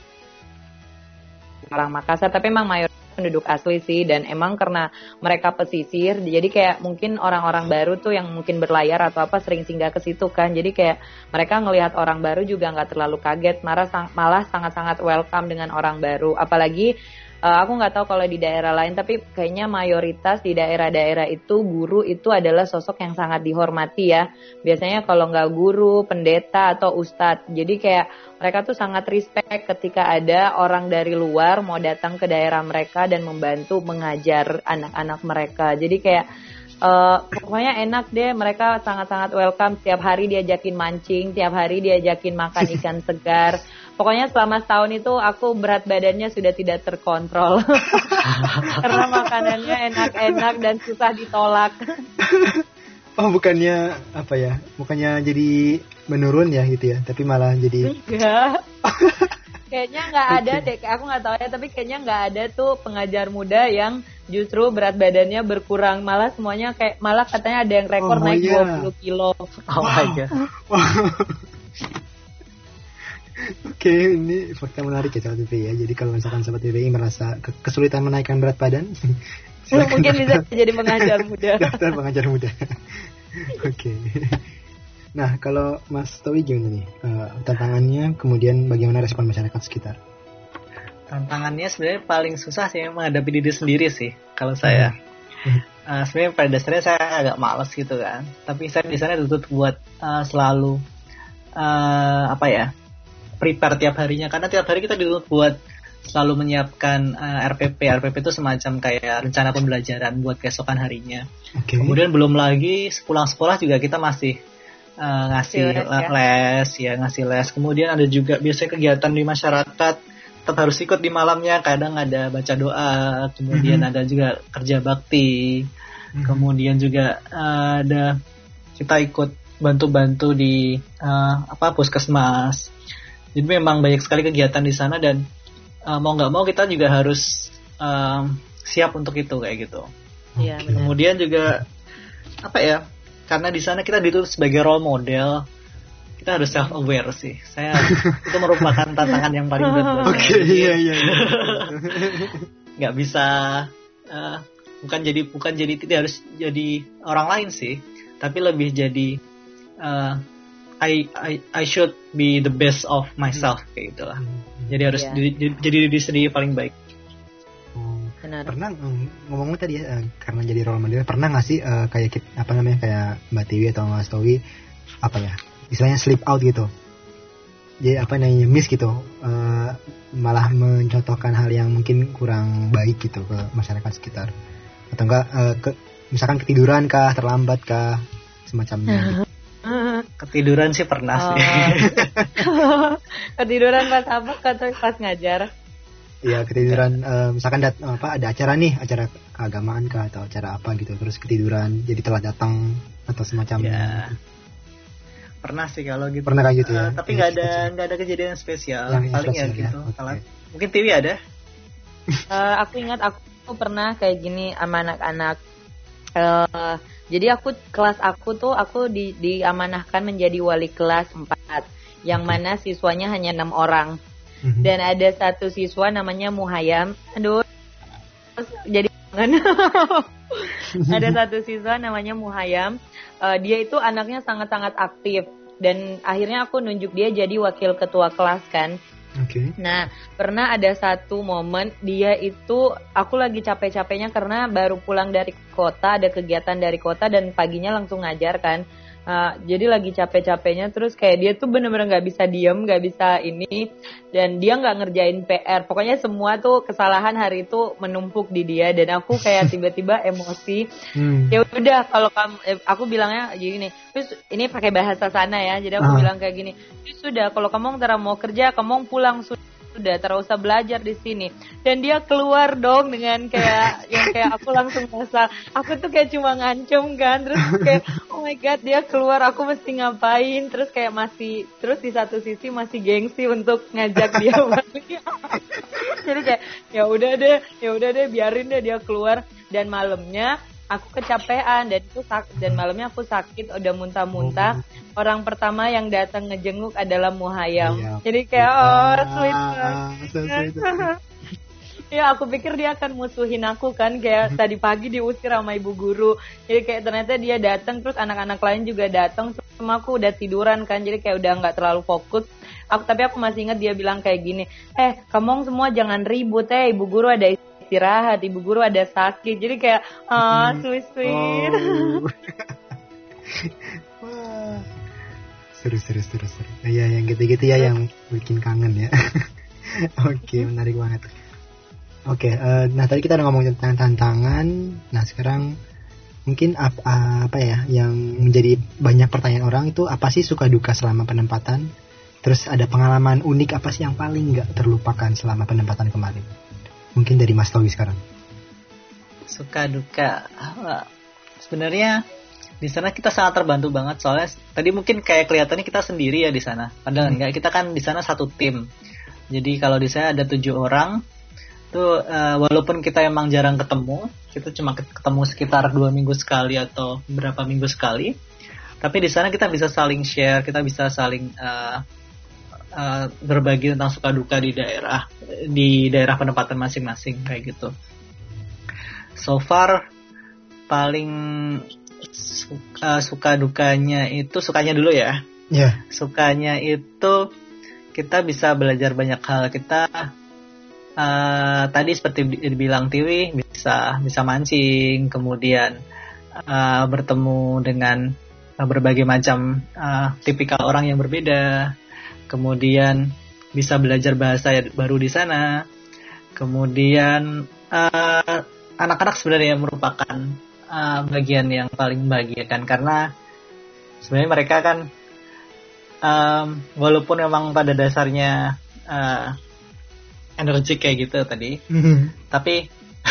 orang Makassar, tapi emang mayoritas penduduk asli sih, dan emang karena mereka pesisir, jadi kayak mungkin orang-orang baru tuh yang mungkin berlayar atau apa sering singgah ke situ kan, jadi kayak mereka ngelihat orang baru juga nggak terlalu kaget, malah malah sangat-sangat welcome dengan orang baru, apalagi uh, aku nggak tahu kalau di daerah lain, tapi kayaknya mayoritas di daerah-daerah itu guru itu adalah sosok yang sangat dihormati ya, biasanya kalau nggak guru, pendeta atau ustadz, jadi kayak mereka tuh sangat respect ketika ada orang dari luar mau datang ke daerah mereka dan membantu mengajar anak-anak mereka. Jadi kayak uh, pokoknya enak deh, mereka sangat-sangat welcome. Tiap hari diajakin mancing, tiap hari diajakin makan ikan segar. Pokoknya selama setahun itu aku berat badannya sudah tidak terkontrol. Karena makanannya enak-enak dan susah ditolak. Oh, bukannya apa ya? Bukannya jadi menurun ya gitu ya, tapi malah jadi enggak. Kayaknya nggak ada deh, aku nggak tahu ya, tapi kayaknya nggak ada tuh pengajar muda yang justru berat badannya berkurang, malah semuanya kayak malah katanya ada yang rekor oh, naik yeah. dua puluh kilo. Oh my god. Wow. Oke, ini fakta menarik ya Sobat P P I ya. Jadi kalau misalkan Sobat P P I merasa kesulitan menaikkan berat badan, mungkin bisa jadi pengajar muda. Daftar pengajar muda. Oke. Okay. Nah, kalau Mas Towi gimana nih? Uh, tantangannya, kemudian bagaimana respon masyarakat sekitar? Tantangannya sebenarnya paling susah sih menghadapi diri sendiri sih. Kalau saya, hmm. uh, sebenarnya pada dasarnya saya agak malas gitu kan. Tapi saya di sana dituntut buat uh, selalu uh, apa ya, prepare tiap harinya. Karena tiap hari kita dituntut buat selalu menyiapkan uh, R P P. R P P itu semacam kayak rencana pembelajaran buat keesokan harinya. Okay. Kemudian belum lagi pulang sekolah juga kita masih uh, ngasih les ya. les ya, ngasih les. Kemudian ada juga biasanya kegiatan di masyarakat, tetap harus ikut di malamnya. Kadang ada baca doa, kemudian mm-hmm. ada juga kerja bakti, mm-hmm. kemudian juga uh, ada kita ikut bantu-bantu di uh, apa puskesmas. Jadi memang banyak sekali kegiatan di sana dan Uh, mau nggak mau kita juga harus um, siap untuk itu kayak gitu. Iya, benar. Kemudian juga apa ya? Karena di sana kita dituntut sebagai role model, kita harus self aware sih. Saya itu merupakan tantangan yang paling berat buat saya. Oke, iya iya. Nggak bisa, uh, bukan jadi bukan jadi tidak harus jadi orang lain sih, tapi lebih jadi uh, I I I should be the best of myself kayak gitulah. Jadi harus yeah. jadi, jadi diri sendiri paling baik. Oh, pernah ngomong tadi ya, karena jadi role model, pernah nggak sih uh, kayak apa namanya kayak Mbak Tiwi atau Mas Towi apa ya, istilahnya slip out gitu. Jadi apa namanya miss gitu, uh, malah mencontohkan hal yang mungkin kurang baik gitu ke masyarakat sekitar, atau enggak uh, ke, misalkan ketiduran kah, terlambat kah, semacamnya. Gitu. Ketiduran sih pernah oh. sih. Ketiduran pas apa? Atau pas ngajar? Iya, ketiduran. Uh, misalkan dat, apa ada acara nih, acara keagamaan kah atau acara apa gitu, terus ketiduran, jadi telat datang atau semacamnya. Ya. Pernah sih kalau gitu. Pernah kayak gitu ya. Uh, tapi nggak ada nggak ada kejadian spesial. Yang paling spesial, ya gitu. Ya? Okay. Mungkin Tiwi ada? uh, aku ingat aku pernah kayak gini sama anak-anak. Uh, Jadi aku kelas aku tuh aku di, diamanahkan menjadi wali kelas empat, yang mana siswanya hanya enam orang. Mm-hmm. Dan ada satu siswa namanya Muhayam. Aduh. Jadi ada satu siswa namanya Muhayam. Uh, dia itu anaknya sangat-sangat aktif dan akhirnya aku nunjuk dia jadi wakil ketua kelas kan. Okay. Nah, pernah ada satu momen dia itu aku lagi capek-capeknya karena baru pulang dari kota, ada kegiatan dari kota dan paginya langsung ngajar kan. Uh, jadi lagi capek-capeknya, terus kayak dia tuh bener-bener nggak bisa diem, nggak bisa ini, dan dia nggak ngerjain P R. Pokoknya semua tuh kesalahan hari itu menumpuk di dia, dan aku kayak tiba-tiba emosi. Hmm. Ya udah, kalau kamu, eh, aku bilangnya gini, terus ini pakai bahasa sana ya, jadi aku uh. bilang kayak gini, sudah kalau kamu ntar mau kerja, kamu pulang sudah, terus usah belajar di sini. Dan dia keluar dong dengan kayak yang kayak aku langsung merasa aku tuh kayak cuma ngancem kan, terus kayak oh my god dia keluar, aku mesti ngapain, terus kayak masih terus di satu sisi masih gengsi untuk ngajak dia balik. Jadi kayak ya udah deh ya udah deh biarin deh dia keluar. Dan malamnya aku kecapean dan itu sak- dan malamnya aku sakit udah muntah-muntah. Oh. Orang pertama yang datang ngejenguk adalah Muhayam. Iya. Jadi kayak oh sweet banget. Ya aku pikir dia akan musuhin aku kan, kayak tadi pagi diusir sama ibu guru. Jadi kayak ternyata dia datang, terus anak-anak lain juga datang, cuma aku udah tiduran kan, jadi kayak udah nggak terlalu fokus. Aku tapi aku masih ingat dia bilang kayak gini, eh kamu semua jangan ribut, eh ibu guru ada istirahat, ibu guru ada sakit. Jadi kayak ah oh, sweet sweet. Oh. Wah. Seru seru seru seru. Ya yang gitu-gitu ya yang bikin kangen ya. Oke, menarik banget. Oke, uh, nah tadi kita udah ngomongin tentang tantangan. Nah sekarang mungkin apa, apa ya yang menjadi banyak pertanyaan orang itu apa sih suka duka selama penempatan? Terus ada pengalaman unik apa sih yang paling nggak terlupakan selama penempatan kemarin? Mungkin dari Mas Towi sekarang. Suka duka, sebenarnya di sana kita sangat terbantu banget soalnya tadi mungkin kayak kelihatannya kita sendiri ya di sana. Padahal hmm. enggak, kita kan di sana satu tim. Jadi kalau di sana ada tujuh orang. Tuh uh, walaupun kita emang jarang ketemu, kita cuma ketemu sekitar dua minggu sekali atau beberapa minggu sekali, tapi di sana kita bisa saling share, kita bisa saling uh, uh, berbagi tentang suka duka di daerah di daerah penempatan masing-masing kayak gitu. So far paling suka, suka dukanya itu sukanya dulu ya. Yeah. Sukanya itu kita bisa belajar banyak hal. Kita Uh, tadi seperti dibilang Tiwi bisa bisa mancing, kemudian uh, bertemu dengan uh, berbagai macam uh, tipikal orang yang berbeda, kemudian bisa belajar bahasa baru di sana, kemudian uh, anak-anak sebenarnya merupakan uh, bagian yang paling membahagiakan karena sebenarnya mereka kan um, walaupun memang pada dasarnya uh, energik kayak gitu tadi, mm-hmm. tapi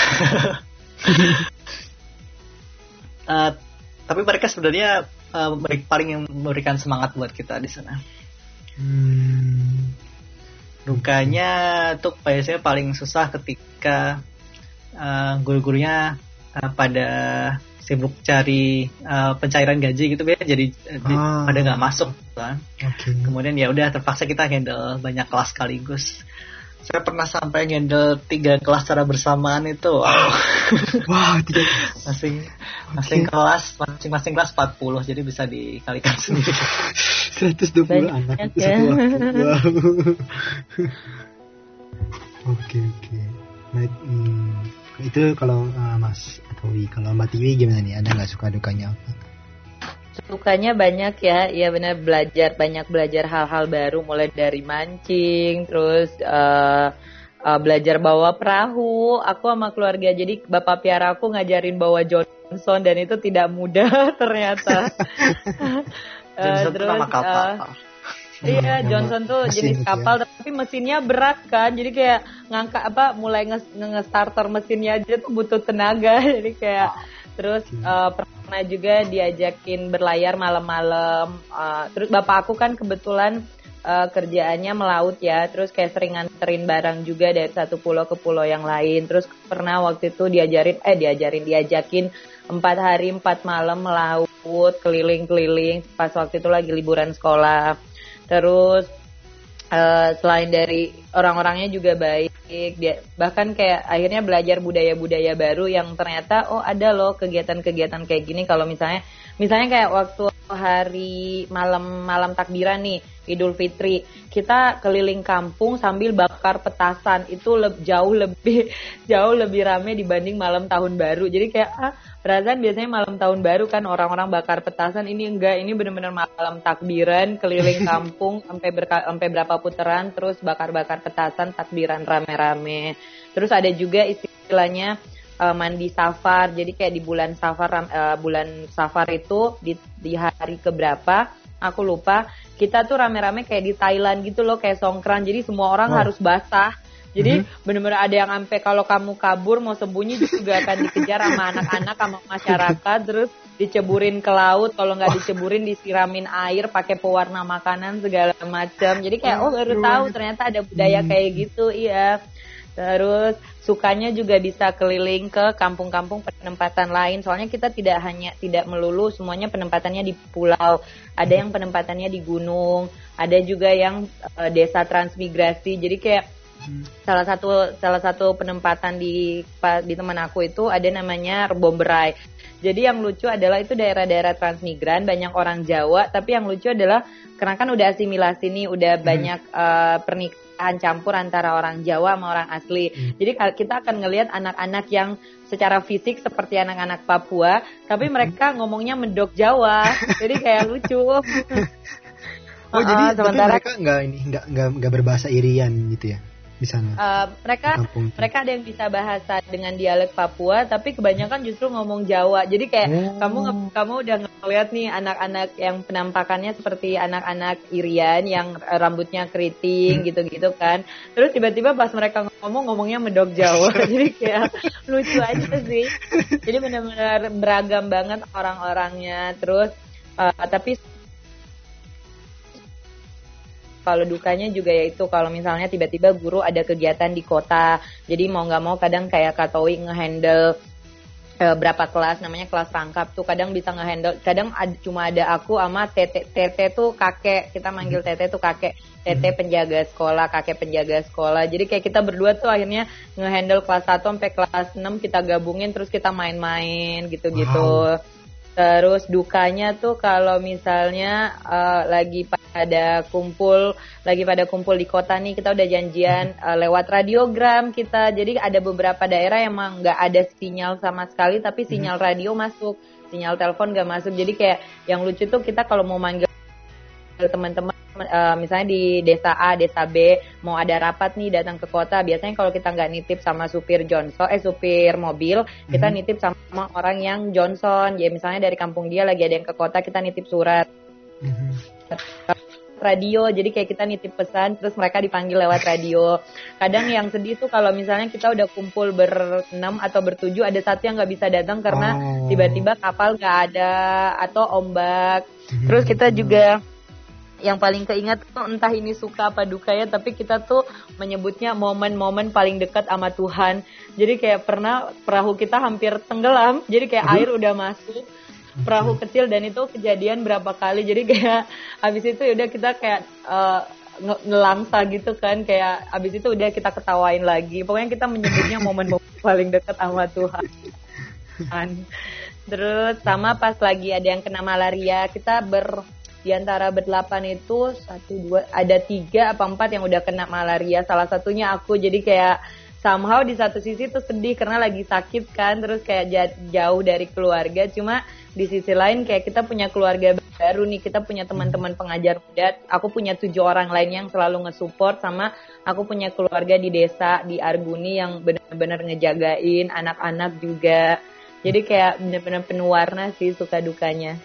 uh, tapi mereka sebenarnya uh, paling yang memberikan semangat buat kita di sana. Hmm. Dukanya tuh biasanya paling susah ketika uh, guru-gurunya uh, pada sibuk cari uh, pencairan gaji gitu ya, jadi ah. pada nggak masuk kan. Okay. Kemudian ya udah terpaksa kita handle banyak kelas sekaligus. Saya pernah sampai handle tiga kelas secara bersamaan itu. Wow. Wah, tiga masing masing okay. kelas, masing-masing kelas empat puluh, jadi bisa dikalikan sendiri. seratus dua puluh anak itu ya. Satu waktu. Wow. Oke, oke. Nah, hmm, itu kalau uh, Mas Towi, kalau Mbak Tiwi gimana nih? Ada nggak suka dukanya apa? Sukanya banyak ya, ya benar belajar banyak belajar hal-hal baru mulai dari mancing, terus uh, uh, belajar bawa perahu. Aku sama keluarga, jadi bapak piara aku ngajarin bawa Johnson dan itu tidak mudah ternyata. uh, terus uh, iya Johnson tuh jenis kapal ya. Tapi mesinnya berat kan, jadi kayak ngangkat apa mulai nge-starter mesinnya aja tuh butuh tenaga, jadi kayak terus uh, pernah juga diajakin berlayar malam-malam. Uh, terus bapak aku kan kebetulan uh, kerjaannya melaut ya, terus kayak sering nganterin barang juga dari satu pulau ke pulau yang lain. Terus pernah waktu itu diajarin, eh diajarin diajakin empat hari empat malam melaut keliling-keliling pas waktu itu lagi liburan sekolah. Terus uh, selain dari orang-orangnya juga baik. Dia bahkan kayak akhirnya belajar budaya-budaya baru yang ternyata oh ada loh kegiatan-kegiatan kayak gini. Kalau misalnya misalnya kayak waktu hari malam malam takbiran nih Idul Fitri, kita keliling kampung sambil bakar petasan. Itu le- jauh lebih jauh lebih rame dibanding malam tahun baru. Jadi kayak ah, perasaan biasanya malam tahun baru kan orang-orang bakar petasan, ini enggak, ini benar-benar malam takbiran keliling kampung sampai berka- sampai berapa putaran terus bakar-bakar petasan, takbiran rame-rame. Terus ada juga istilahnya uh, mandi safar. Jadi kayak di bulan safar uh, bulan safar itu di, di hari keberapa aku lupa, kita tuh rame-rame kayak di Thailand gitu loh, kayak songkran. Jadi semua orang oh. harus basah. Jadi mm-hmm. benar-benar ada yang sampai kalau kamu kabur mau sembunyi juga akan dikejar sama anak-anak sama masyarakat, terus diceburin ke laut, kalau nggak diceburin disiramin air pakai pewarna makanan segala macam. Jadi kayak oh baru tahu ternyata ada budaya kayak gitu, iya. Terus sukanya juga bisa keliling ke kampung-kampung penempatan lain. Soalnya kita tidak hanya tidak melulu semuanya penempatannya di pulau. Ada yang penempatannya di gunung, ada juga yang uh, desa transmigrasi. Jadi kayak hmm. salah satu salah satu penempatan di di teman aku itu ada namanya Rebomberai. Jadi yang lucu adalah itu daerah-daerah transmigran, banyak orang Jawa, tapi yang lucu adalah karena kan udah asimilasi nih, udah hmm. banyak uh, pernikahan campur antara orang Jawa sama orang asli. Hmm. Jadi kita akan ngelihat anak-anak yang secara fisik seperti anak-anak Papua, tapi mereka ngomongnya mendok Jawa. Jadi kayak lucu. Oh, uh, jadi sementara mereka nggak ini nggak nggak nggak berbahasa Irian gitu ya di sana. Uh, mereka mereka ada yang bisa bahasa dengan dialek Papua, tapi kebanyakan justru ngomong Jawa. Jadi kayak oh. kamu kamu udah ngeliat nih anak-anak yang penampakannya seperti anak-anak Irian yang rambutnya keriting hmm. gitu-gitu kan. Terus tiba-tiba pas mereka ngomong ngomongnya medok Jawa. Jadi kayak lucu aja sih. Jadi benar-benar beragam banget orang-orangnya. Terus uh, tapi kalau dukanya juga yaitu kalau misalnya tiba-tiba guru ada kegiatan di kota, jadi mau nggak mau kadang kayak Kak Towi ngehandle e, berapa kelas, namanya kelas rangkap tuh kadang bisa ngehandle, kadang ad, cuma ada aku sama Tete, Tete tuh kakek, kita manggil Tete tuh kakek, Tete penjaga sekolah, kakek penjaga sekolah, jadi kayak kita berdua tuh akhirnya ngehandle kelas satu sampai kelas enam kita gabungin terus kita main-main gitu-gitu. Wow. Terus dukanya tuh kalau misalnya uh, lagi pada kumpul, lagi pada kumpul di kota nih, kita udah janjian uh, lewat radiogram kita. Jadi ada beberapa daerah yang emang nggak ada sinyal sama sekali, tapi sinyal radio masuk, sinyal telepon nggak masuk. Jadi kayak yang lucu tuh kita kalau mau manggil teman-teman, uh, misalnya di desa A, desa B, mau ada rapat nih datang ke kota, biasanya kalau kita nggak nitip sama supir Johnson, eh supir mobil, mm-hmm. kita nitip sama orang yang Johnson, ya misalnya dari kampung dia lagi ada yang ke kota, kita nitip surat, mm-hmm. radio, jadi kayak kita nitip pesan, terus mereka dipanggil lewat radio. Kadang yang sedih tuh kalau misalnya kita udah kumpul berenam atau bertujuh, ada satu yang nggak bisa datang karena oh. tiba-tiba kapal nggak ada atau ombak, mm-hmm. terus kita juga yang paling keingat tuh entah ini suka apa duka ya, tapi kita tuh menyebutnya momen-momen paling dekat sama Tuhan. Jadi kayak pernah perahu kita hampir tenggelam, jadi kayak air udah masuk perahu kecil dan itu kejadian berapa kali. Jadi kayak abis itu udah kita kayak uh, ngelangsa gitu kan, kayak abis itu udah kita ketawain lagi. Pokoknya kita menyebutnya momen-momen paling dekat sama Tuhan. Terus sama pas lagi ada yang kena malaria, kita ber di antara berdelapan itu satu dua ada tiga apa empat yang udah kena malaria, salah satunya aku. Jadi kayak somehow di satu sisi tuh sedih karena lagi sakit kan, terus kayak jauh dari keluarga, cuma di sisi lain kayak kita punya keluarga baru nih, kita punya teman-teman pengajar muda, aku punya tujuh orang lain yang selalu nge-support, sama aku punya keluarga di desa di Arguni yang benar-benar ngejagain anak-anak juga. Jadi kayak benar-benar penuh warna sih suka dukanya.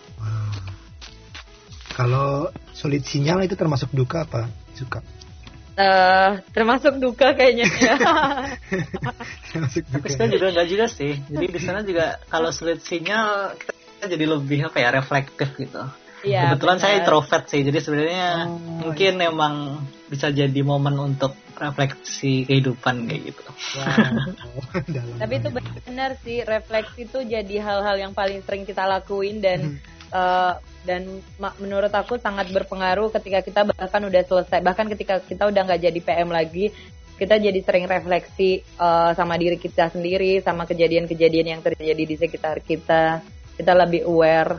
Kalau sulit sinyal itu termasuk duka apa suka? Uh, termasuk duka kayaknya ya. Termasuk duka. Tapi sebenarnya juga enggak juga sih. Jadi di sana juga kalau sulit sinyal kita jadi lebih apa ya, reflektif gitu. Ya, kebetulan benar. Saya introvert sih. Jadi sebenarnya oh, mungkin ya. Emang bisa jadi momen untuk refleksi kehidupan kayak gitu. Wow. Tapi itu benar sih, refleksi itu jadi hal-hal yang paling sering kita lakuin dan hmm. uh, dan ma- menurut aku sangat berpengaruh ketika kita bahkan udah selesai, bahkan ketika kita udah nggak jadi P M lagi, kita jadi sering refleksi uh, sama diri kita sendiri, sama kejadian-kejadian yang terjadi di sekitar kita, kita lebih aware.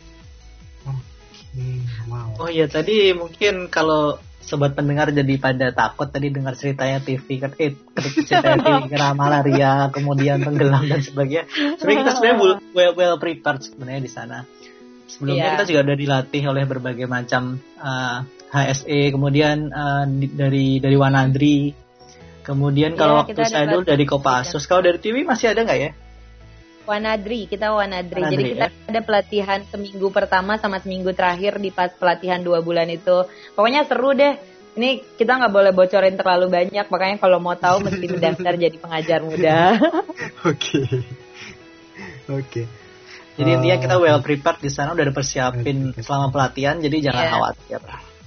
Oke, wow. Oh iya, tadi mungkin kalau sobat pendengar jadi pada takut tadi dengar ceritanya T V kan, eh ceritanya T V kena malaria, kemudian tenggelam dan sebagainya. Sebenarnya kita sebenarnya well, well prepared sebenarnya di sana. Sebelumnya yeah. kita juga udah dilatih oleh berbagai macam uh, H S E, kemudian uh, di, dari dari Wanadri, kemudian yeah, kalau waktu saya dulu dari Kopassus. Kalau dari T V masih ada nggak ya? Wanadri, kita Wanadri. Wanadri Jadi kita ya? ada pelatihan seminggu pertama sama seminggu terakhir di pas pelatihan dua bulan itu. Pokoknya seru deh. Ini kita nggak boleh bocorin terlalu banyak, makanya kalau mau tahu mesti mendaftar jadi pengajar muda. Oke, oke. Jadi intinya kita well prepared di sana, udah dipersiapin selama pelatihan, jadi jangan yeah. khawatir.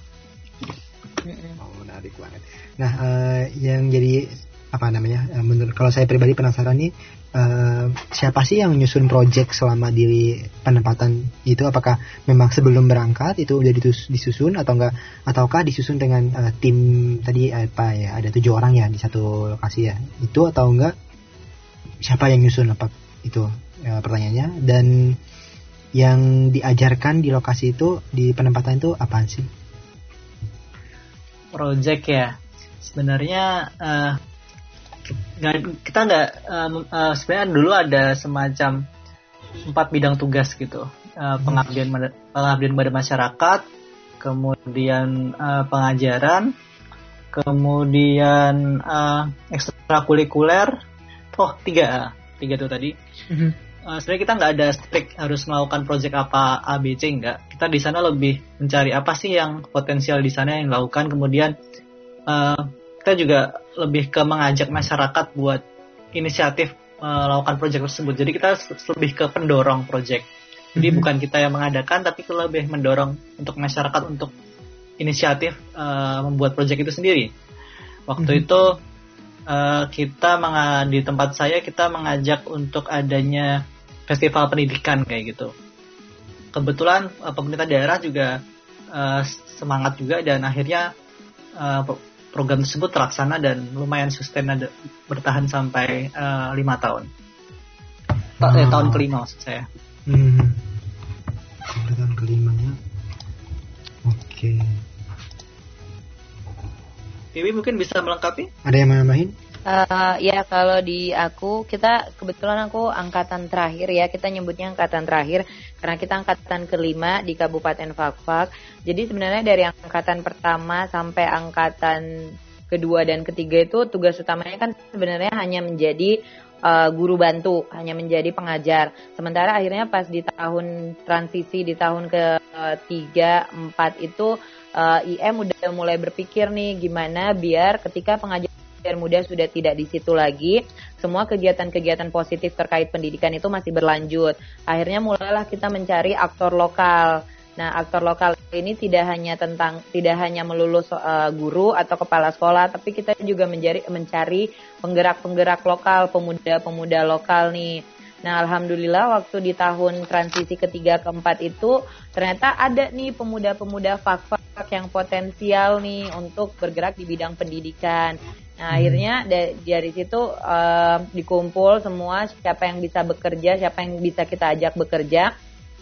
Oh, menarik banget. Nah, uh, yang jadi apa namanya? Uh, menurut kalau saya pribadi penasaran nih. Uh, siapa sih yang nyusun project selama di penempatan itu? Apakah memang sebelum berangkat itu udah ditus- disusun atau enggak, ataukah disusun dengan uh, tim tadi apa ya, ada tujuh orang ya di satu lokasi ya itu, atau enggak siapa yang nyusun apa itu ya, pertanyaannya. Dan yang diajarkan di lokasi itu di penempatan itu apaan sih? Project ya sebenarnya uh, Nggak, kita nggak um, uh, sebenarnya dulu ada semacam empat bidang tugas gitu, uh, pengabdian pengabdian pada masyarakat, kemudian uh, pengajaran, kemudian uh, ekstrakurikuler, oh tiga tiga tuh tadi. Mm-hmm. Uh, sebenarnya kita nggak ada strict harus melakukan project apa A B C, nggak. Kita di sana lebih mencari apa sih yang potensial di sana yang dilakukan, kemudian uh, kita juga lebih ke mengajak masyarakat buat inisiatif melakukan uh, proyek tersebut. Jadi kita lebih ke pendorong proyek. Jadi mm-hmm. bukan kita yang mengadakan, tapi kita lebih mendorong untuk masyarakat untuk inisiatif uh, membuat proyek itu sendiri. Waktu mm-hmm. itu uh, kita meng- di tempat saya kita mengajak untuk adanya festival pendidikan kayak gitu. Kebetulan uh, pemerintah daerah juga uh, semangat juga, dan akhirnya uh, program tersebut terlaksana dan lumayan sustain, ada bertahan sampai uh, lima tahun. Ta- eh, tahun kelima maksud saya. Hmm. Tahun kelima ya. Oke. Dewi mungkin bisa melengkapi? Ada yang mau nambahin? Uh, ya kalau di aku, kita kebetulan aku angkatan terakhir ya, kita nyebutnya angkatan terakhir karena kita angkatan kelima di Kabupaten Fakfak. Jadi sebenarnya dari angkatan pertama sampai angkatan kedua dan ketiga itu tugas utamanya kan sebenarnya hanya menjadi uh, guru bantu, hanya menjadi pengajar. Sementara akhirnya pas di tahun transisi di tahun ketiga, empat itu uh, I M udah mulai berpikir nih gimana biar ketika pengajar muda sudah tidak di situ lagi, semua kegiatan-kegiatan positif terkait pendidikan itu masih berlanjut. Akhirnya mulailah kita mencari aktor lokal. Nah, aktor lokal ini tidak hanya tentang tidak hanya melulu uh, guru atau kepala sekolah, tapi kita juga mencari mencari penggerak-penggerak lokal, pemuda-pemuda lokal nih. Nah, alhamdulillah waktu di tahun transisi ketiga keempat itu ternyata ada nih pemuda-pemuda Fakfak yang potensial nih untuk bergerak di bidang pendidikan. Nah, akhirnya dari, dari situ uh, dikumpul semua siapa yang bisa bekerja, siapa yang bisa kita ajak bekerja.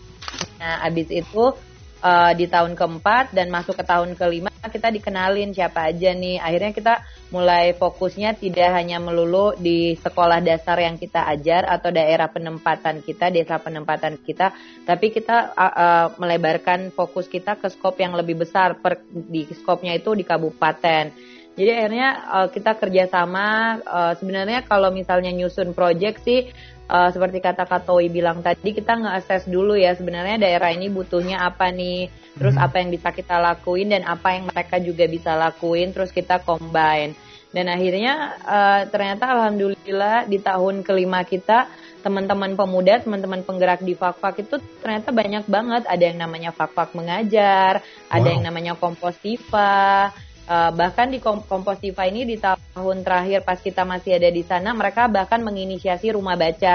Nah, abis itu uh, di tahun keempat dan masuk ke tahun kelima kita dikenalin siapa aja nih. Akhirnya kita mulai fokusnya tidak hanya melulu di sekolah dasar yang kita ajar atau daerah penempatan kita, desa penempatan kita, tapi kita uh, uh, melebarkan fokus kita ke skop yang lebih besar, per, di skopnya itu di kabupaten. Jadi akhirnya uh, kita kerjasama, uh, sebenarnya kalau misalnya nyusun project sih, uh, seperti kata Kak Toi bilang tadi, kita nge-assess dulu ya sebenarnya daerah ini butuhnya apa nih, terus hmm. apa yang bisa kita lakuin dan apa yang mereka juga bisa lakuin, terus kita combine. Dan akhirnya uh, ternyata alhamdulillah di tahun kelima kita, teman-teman pemuda, teman-teman penggerak di Fakfak itu ternyata banyak banget. Ada yang namanya Fakfak Mengajar, wow. ada yang namanya Kompostiva. Uh, bahkan di Kompostiva ini di tahun terakhir pas kita masih ada di sana, mereka bahkan menginisiasi rumah baca.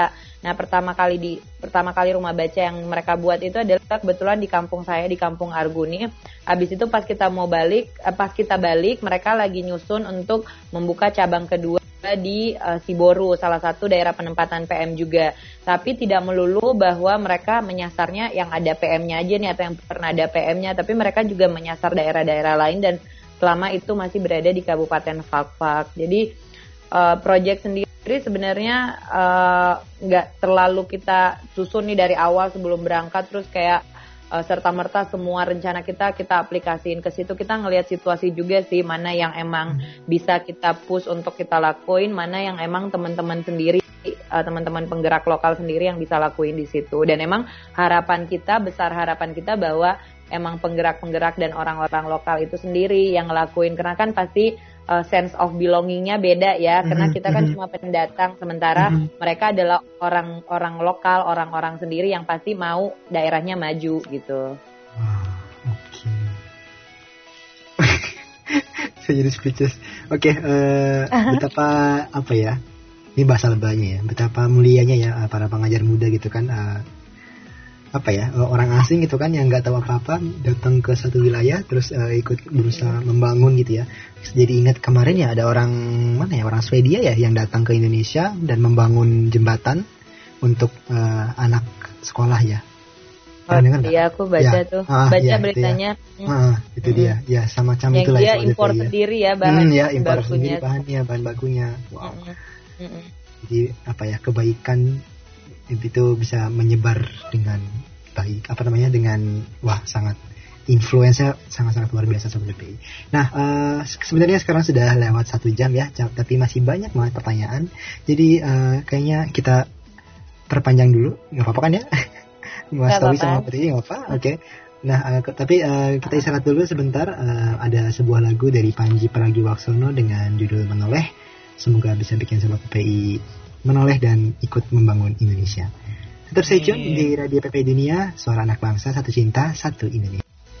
Nah, pertama kali di pertama kali rumah baca yang mereka buat itu adalah kebetulan di kampung saya, di Kampung Arguni. Habis itu pas kita mau balik, eh, pas kita balik mereka lagi nyusun untuk membuka cabang kedua di uh, Siboru, salah satu daerah penempatan P M juga. Tapi tidak melulu bahwa mereka menyasarnya yang ada P M-nya aja nih atau yang pernah ada P M-nya, tapi mereka juga menyasar daerah-daerah lain dan selama itu masih berada di Kabupaten Fakfak. Jadi uh, project sendiri sebenarnya nggak uh, terlalu kita susun nih dari awal sebelum berangkat terus kayak Uh, serta-merta semua rencana kita kita aplikasiin ke situ. Kita ngelihat situasi juga sih, mana yang emang bisa kita push untuk kita lakuin, mana yang emang teman-teman sendiri, uh, teman-teman penggerak lokal sendiri yang bisa lakuin di situ. Dan emang harapan kita, besar harapan kita bahwa emang penggerak-penggerak dan orang-orang lokal itu sendiri yang ngelakuin, karena kan pasti uh, sense of belongingnya beda ya, mm-hmm. karena kita kan mm-hmm. cuma pendatang, sementara mm-hmm. mereka adalah orang-orang lokal, orang-orang sendiri yang pasti mau daerahnya maju gitu. Wow, oke. Okay. Saya jadi speechless. Oke, okay, uh, betapa apa ya? Ini bahasa lebaynya ya. Betapa mulianya ya para pengajar muda gitu kan. Uh, apa ya, orang asing gitu kan yang nggak tahu apa-apa datang ke satu wilayah terus uh, ikut berusaha membangun gitu ya. Jadi ingat kemarin ya ada orang mana ya, orang Swedia ya yang datang ke Indonesia dan membangun jembatan untuk uh, anak sekolah ya. Oh, iya aku baca ya. tuh ah, baca ya, beritanya itu, ya. ah, itu dia ya semacam yang itulah dia impor sendiri ya bahan hmm, ya impor sendiri bahannya, bahan bakunya. Wow. Mm-hmm. Jadi apa ya, kebaikan itu bisa menyebar dengan baik, apa namanya, dengan wah sangat influence-nya sangat-sangat luar biasa Sobat P P I. Nah, uh, sebenarnya sekarang sudah lewat satu jam ya, tapi masih banyak banget pertanyaan. Jadi uh, kayaknya kita perpanjang dulu, nggak apa-apa kan ya? Mas Tawi sama Putri nggak apa? Oke. Okay. Nah, uh, ke, tapi uh, kita istirahat dulu sebentar. Uh, ada sebuah lagu dari Panji Pragiwaksono dengan judul Menoleh. Semoga bisa bikin Sobat P P I menoleh dan ikut membangun Indonesia. Tetap stay tune di Radio P P I Dunia, suara anak bangsa, satu cinta, satu Indonesia.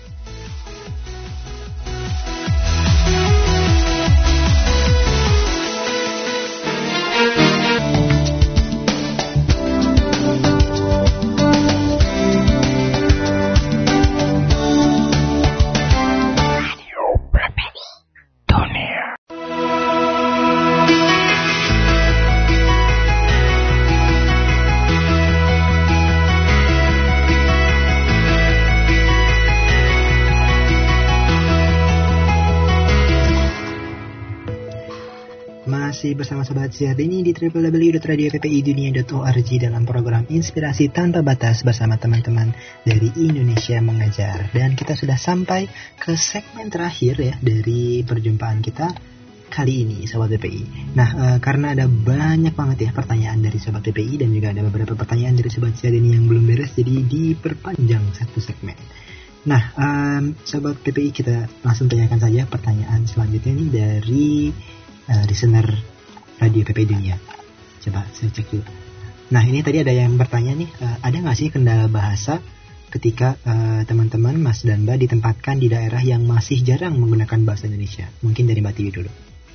Bersama Sobat Siar ini di w w w dot radio p p i dunia dot org dalam program Inspirasi Tanpa Batas bersama teman-teman dari Indonesia Mengajar. Dan kita sudah sampai ke segmen terakhir ya dari perjumpaan kita kali ini Sobat P P I. Nah, uh, karena ada banyak banget ya pertanyaan dari Sobat P P I dan juga ada beberapa pertanyaan dari Sobat Siar ini yang belum beres, jadi diperpanjang satu segmen. Nah, um, Sobat P P I, kita langsung tanyakan saja pertanyaan selanjutnya nih dari uh, listener Radio P P I Dunia. Coba saya cek dulu. Nah, ini tadi ada yang bertanya nih, uh, ada nggak sih kendala bahasa ketika uh, teman-teman Mas dan Mbak ditempatkan di daerah yang masih jarang menggunakan bahasa Indonesia? Mungkin dari Mbak Tiwi dulu.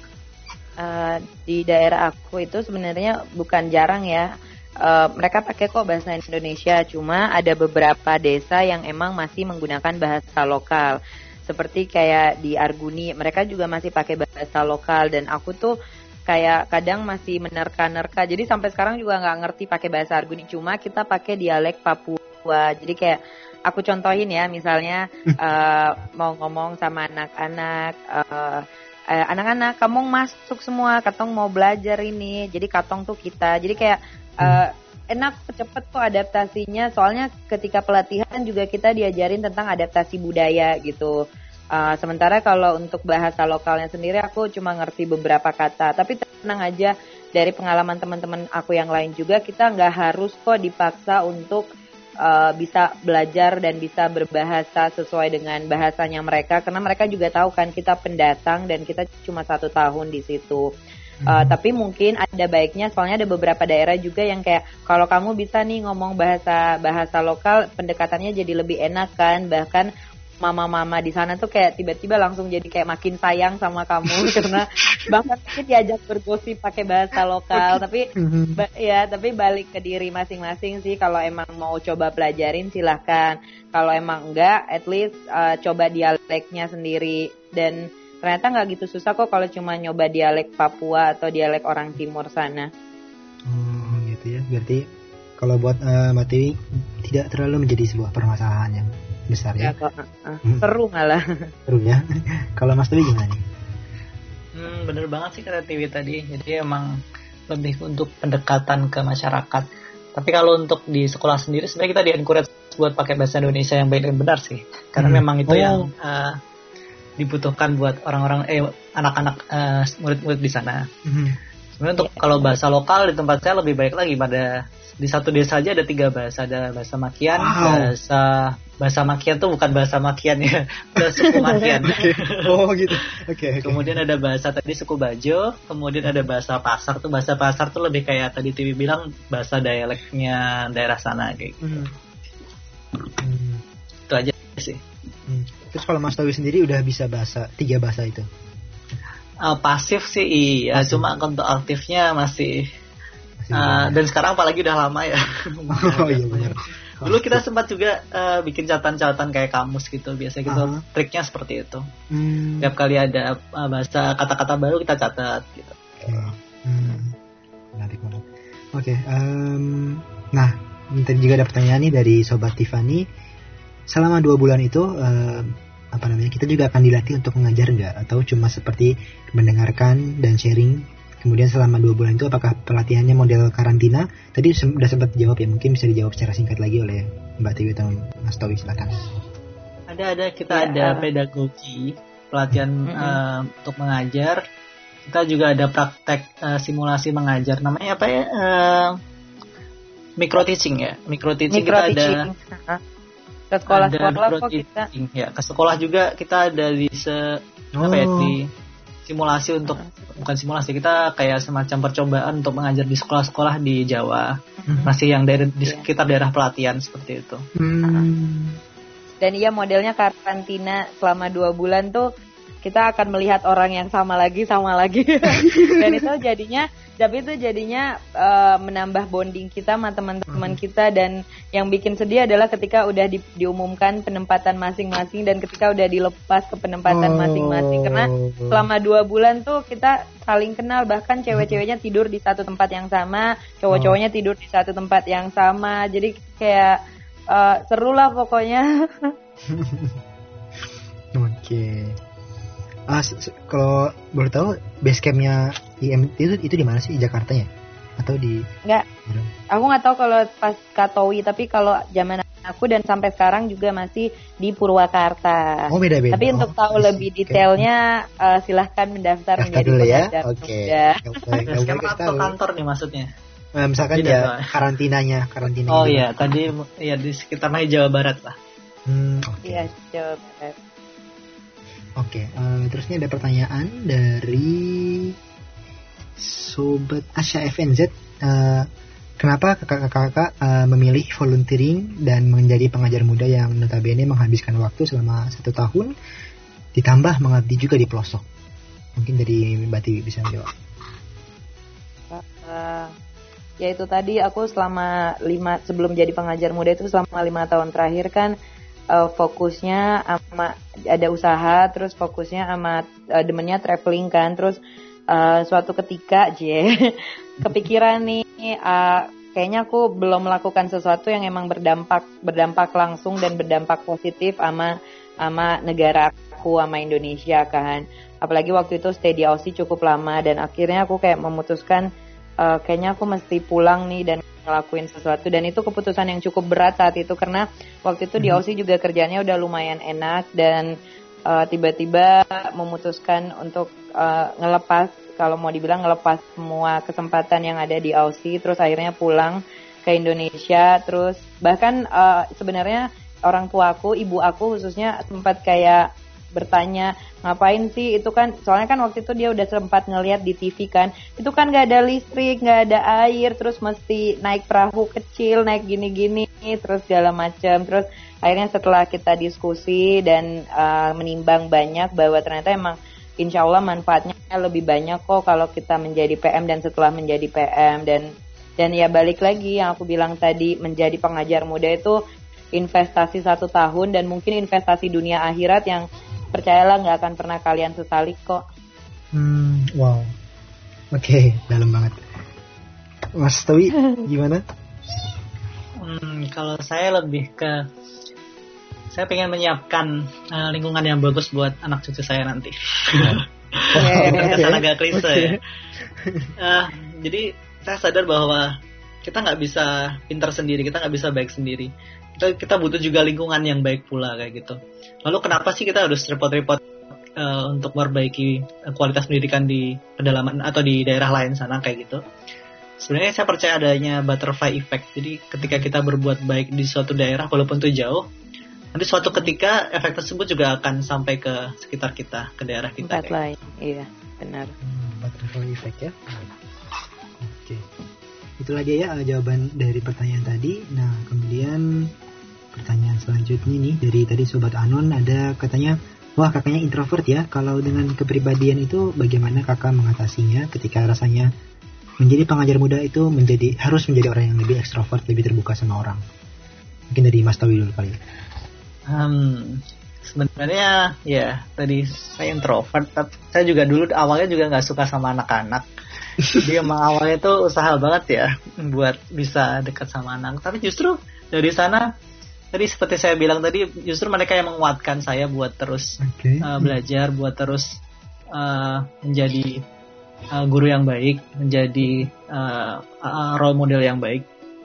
Uh, di daerah aku itu sebenarnya bukan jarang ya. Uh, mereka pakai kok bahasa Indonesia, cuma ada beberapa desa yang emang masih menggunakan bahasa lokal. Seperti kayak di Arguni, mereka juga masih pakai bahasa lokal dan aku tuh kayak kadang masih menerka-nerka, jadi sampai sekarang juga nggak ngerti pakai bahasa Arguni, cuma kita pakai dialek Papua. Jadi kayak aku contohin ya, misalnya uh, mau ngomong sama anak-anak, uh, uh, anak-anak kamu masuk semua, katong mau belajar ini, jadi katong tuh kita, jadi kayak uh, enak, cepet kok adaptasinya, soalnya ketika pelatihan juga kita diajarin tentang adaptasi budaya gitu. Uh, sementara kalau untuk bahasa lokalnya sendiri aku cuma ngerti beberapa kata. Tapi tenang aja, dari pengalaman teman-teman aku yang lain juga, kita nggak harus kok dipaksa untuk uh, bisa belajar dan bisa berbahasa sesuai dengan bahasanya mereka. Karena mereka juga tahu kan kita pendatang dan kita cuma satu tahun di situ. Uh, tapi mungkin ada baiknya, soalnya ada beberapa daerah juga yang kayak kalau kamu bisa nih ngomong bahasa bahasa lokal, pendekatannya jadi lebih enak kan. Bahkan mama-mama di sana tuh kayak tiba-tiba langsung jadi kayak makin sayang sama kamu karena bahkan mungkin diajak bergosip pakai bahasa lokal. Tapi ba- ya tapi balik ke diri masing-masing sih. Kalau emang mau coba pelajarin silahkan. Kalau emang enggak, at least uh, coba dialeknya sendiri. Dan ternyata nggak gitu susah kok kalau cuma nyoba dialek Papua atau dialek orang timur sana. Oh gitu ya. Berarti kalau buat uh, Mbak Tiwi tidak terlalu menjadi sebuah permasalahan yang besar ya. Ya kok, uh, uh, seru malah. Seru ya. Kalau Mas Tiwi gimana nih? Hmm, bener banget sih kata Tiwi tadi. Jadi emang lebih untuk pendekatan ke masyarakat. Tapi kalau untuk di sekolah sendiri sebenarnya kita di-encourage buat pakai bahasa Indonesia yang baik dan benar sih. Karena hmm. memang itu oh. yang uh, dibutuhkan buat orang-orang eh anak-anak uh, murid-murid di sana. Hmm. Sebenarnya untuk yeah. kalau bahasa lokal di tempat saya lebih baik lagi. Pada di satu desa aja ada tiga bahasa, ada bahasa Makian, wow. bahasa bahasa Makian tuh bukan bahasa Makian ya, bahasa suku Makian. Oh gitu. Oke. Okay, okay. Kemudian ada bahasa tadi suku Bajo, kemudian ada bahasa Pasar tuh bahasa Pasar tuh lebih kayak tadi Tiwi bilang bahasa dialeknya daerah sana kayak gitu. Hmm. Hmm. Itu aja sih. Hmm. Terus kalau Mas Tawi sendiri udah bisa bahasa tiga bahasa itu? Uh, pasif sih iya, pasif. Cuma untuk aktifnya masih. Uh, dan sekarang apalagi udah lama ya. Oh iya benar. Dulu kita sempat juga uh, bikin catatan-catatan kayak kamus gitu. Biasanya gitu uh-huh. triknya seperti itu. Hmm. Tiap kali ada uh, bahasa kata-kata baru kita catat gitu. Oke. Okay. Hmm. Menarik banget. Oke. Okay, um, nah, tadi juga ada pertanyaan nih dari Sobat Tiffany. Selama dua bulan itu um, apa namanya? Kita juga akan dilatih untuk mengajar nggak? Atau cuma seperti mendengarkan dan sharing? Kemudian selama dua bulan itu apakah pelatihannya model karantina? Tadi sudah sempat dijawab ya, mungkin bisa dijawab secara singkat lagi oleh Mbak Tiwi atau Mas Tawi, silakan. Ada ada kita ya, ada uh, pedagogi pelatihan uh, uh, untuk mengajar. Kita juga ada praktek uh, simulasi mengajar. Namanya apa ya? Uh, micro teaching ya. Micro teaching kita ada. Uh-huh. Ke sekolah-sekolah kok kita. Ya, ke sekolah juga kita ada di se oh. apa ya di simulasi untuk bukan simulasi kita kayak semacam percobaan untuk mengajar di sekolah-sekolah di Jawa hmm. masih yang dari di sekitar daerah pelatihan seperti itu. Hmm. Dan iya modelnya karantina selama dua bulan tuh kita akan melihat orang yang sama lagi sama lagi dan itu jadinya tapi itu jadinya uh, menambah bonding kita sama teman-teman kita. Dan yang bikin sedih adalah ketika udah di, diumumkan penempatan masing-masing dan ketika udah dilepas ke penempatan oh. masing-masing karena selama dua bulan tuh kita saling kenal, bahkan cewek-ceweknya tidur di satu tempat yang sama, cowok-cowoknya tidur di satu tempat yang sama, jadi kayak uh, seru lah pokoknya. Oke. Okay. Ah, kalau boleh tahu base campnya I M T itu itu di mana sih? Di Jakarta ya? Atau di? Enggak. Aku nggak tahu kalau pas Katowi, tapi kalau zaman aku dan sampai sekarang juga masih di Purwakarta. Oh beda-beda. Tapi untuk oh, tahu masih. lebih detailnya uh, silahkan mendaftar Daftar menjadi dulu ya. Oke. Okay. Atau kantor nih maksudnya? Nah, misalkan Tidak, ya Pak. karantinanya, karantina. Oh iya, tadi ya di sekitar Jawa Barat lah. Hmm, oke. Okay. Iya, Jawa Barat. Oke, okay, uh, terus ini ada pertanyaan dari Sobat Asya F N Z. Uh, kenapa kakak-kakak uh, memilih volunteering dan menjadi pengajar muda yang notabene menghabiskan waktu selama satu tahun, ditambah mengabdi juga di pelosok? Mungkin dari Mbak Tiwi bisa menjawab. Uh, ya itu tadi aku selama lima sebelum jadi pengajar muda itu selama lima tahun terakhir kan. Uh, fokusnya sama ada usaha, terus fokusnya sama uh, demennya traveling kan, terus uh, suatu ketika je kepikiran nih uh, kayaknya aku belum melakukan sesuatu yang emang berdampak berdampak langsung dan berdampak positif sama sama negara aku, sama Indonesia kan, apalagi waktu itu stay di Aussie cukup lama dan akhirnya aku kayak memutuskan uh, kayaknya aku mesti pulang nih dan ngelakuin sesuatu. Dan itu keputusan yang cukup berat saat itu karena waktu itu di Aussie juga kerjanya udah lumayan enak dan uh, tiba-tiba memutuskan untuk uh, ngelepas, kalau mau dibilang ngelepas semua kesempatan yang ada di Aussie, terus akhirnya pulang ke Indonesia. Terus bahkan uh, sebenarnya orang tua aku, ibu aku khususnya sempat kayak bertanya ngapain sih itu kan, soalnya kan waktu itu dia udah sempat ngeliat di T V kan, itu kan nggak ada listrik, nggak ada air, terus mesti naik perahu kecil, naik gini-gini, terus segala macam. Terus akhirnya setelah kita diskusi dan uh, menimbang banyak bahwa ternyata emang insya Allah manfaatnya lebih banyak kok kalau kita menjadi P M dan setelah menjadi P M. Dan dan ya balik lagi yang aku bilang tadi, menjadi pengajar muda itu investasi satu tahun dan mungkin investasi dunia akhirat yang percayalah nggak akan pernah kalian sesali kok. Hmm, wow. Oke, okay, dalam banget. Mas Towi, gimana? Hmm, kalau saya lebih ke, saya pengen menyiapkan uh, lingkungan yang bagus buat anak cucu saya nanti. Kesan agak klise ya. Uh, jadi saya sadar bahwa kita nggak bisa pintar sendiri, kita nggak bisa baik sendiri. Kita, kita butuh juga lingkungan yang baik pula kayak gitu. Lalu kenapa sih kita harus repot-repot uh, untuk memperbaiki kualitas pendidikan di pedalaman atau di daerah lain sana kayak gitu? Sebenarnya saya percaya adanya butterfly effect. Jadi ketika kita berbuat baik di suatu daerah walaupun itu jauh, nanti suatu ketika efek tersebut juga akan sampai ke sekitar kita, ke daerah kita. Tempat lain, iya benar. Hmm, butterfly effect ya. Oke, itu lagi ya jawaban dari pertanyaan tadi. Nah kemudian pertanyaan selanjutnya nih dari tadi Sobat Anon ada katanya, wah kakaknya introvert ya. Kalau dengan kepribadian itu bagaimana kakak mengatasinya ketika rasanya menjadi pengajar muda itu menjadi harus menjadi orang yang lebih ekstrovert, lebih terbuka sama orang? Mungkin dari Mas Tawi dulu kali. Hmm, sebenarnya ya tadi saya introvert, tapi saya juga dulu awalnya juga nggak suka sama anak-anak. Jadi emang awalnya tuh usaha banget ya buat bisa dekat sama anak. Tapi justru dari sana, tadi seperti saya bilang tadi, justru mereka yang menguatkan saya buat terus okay. uh, belajar, buat terus uh, menjadi uh, guru yang baik, menjadi uh, uh, role model yang baik.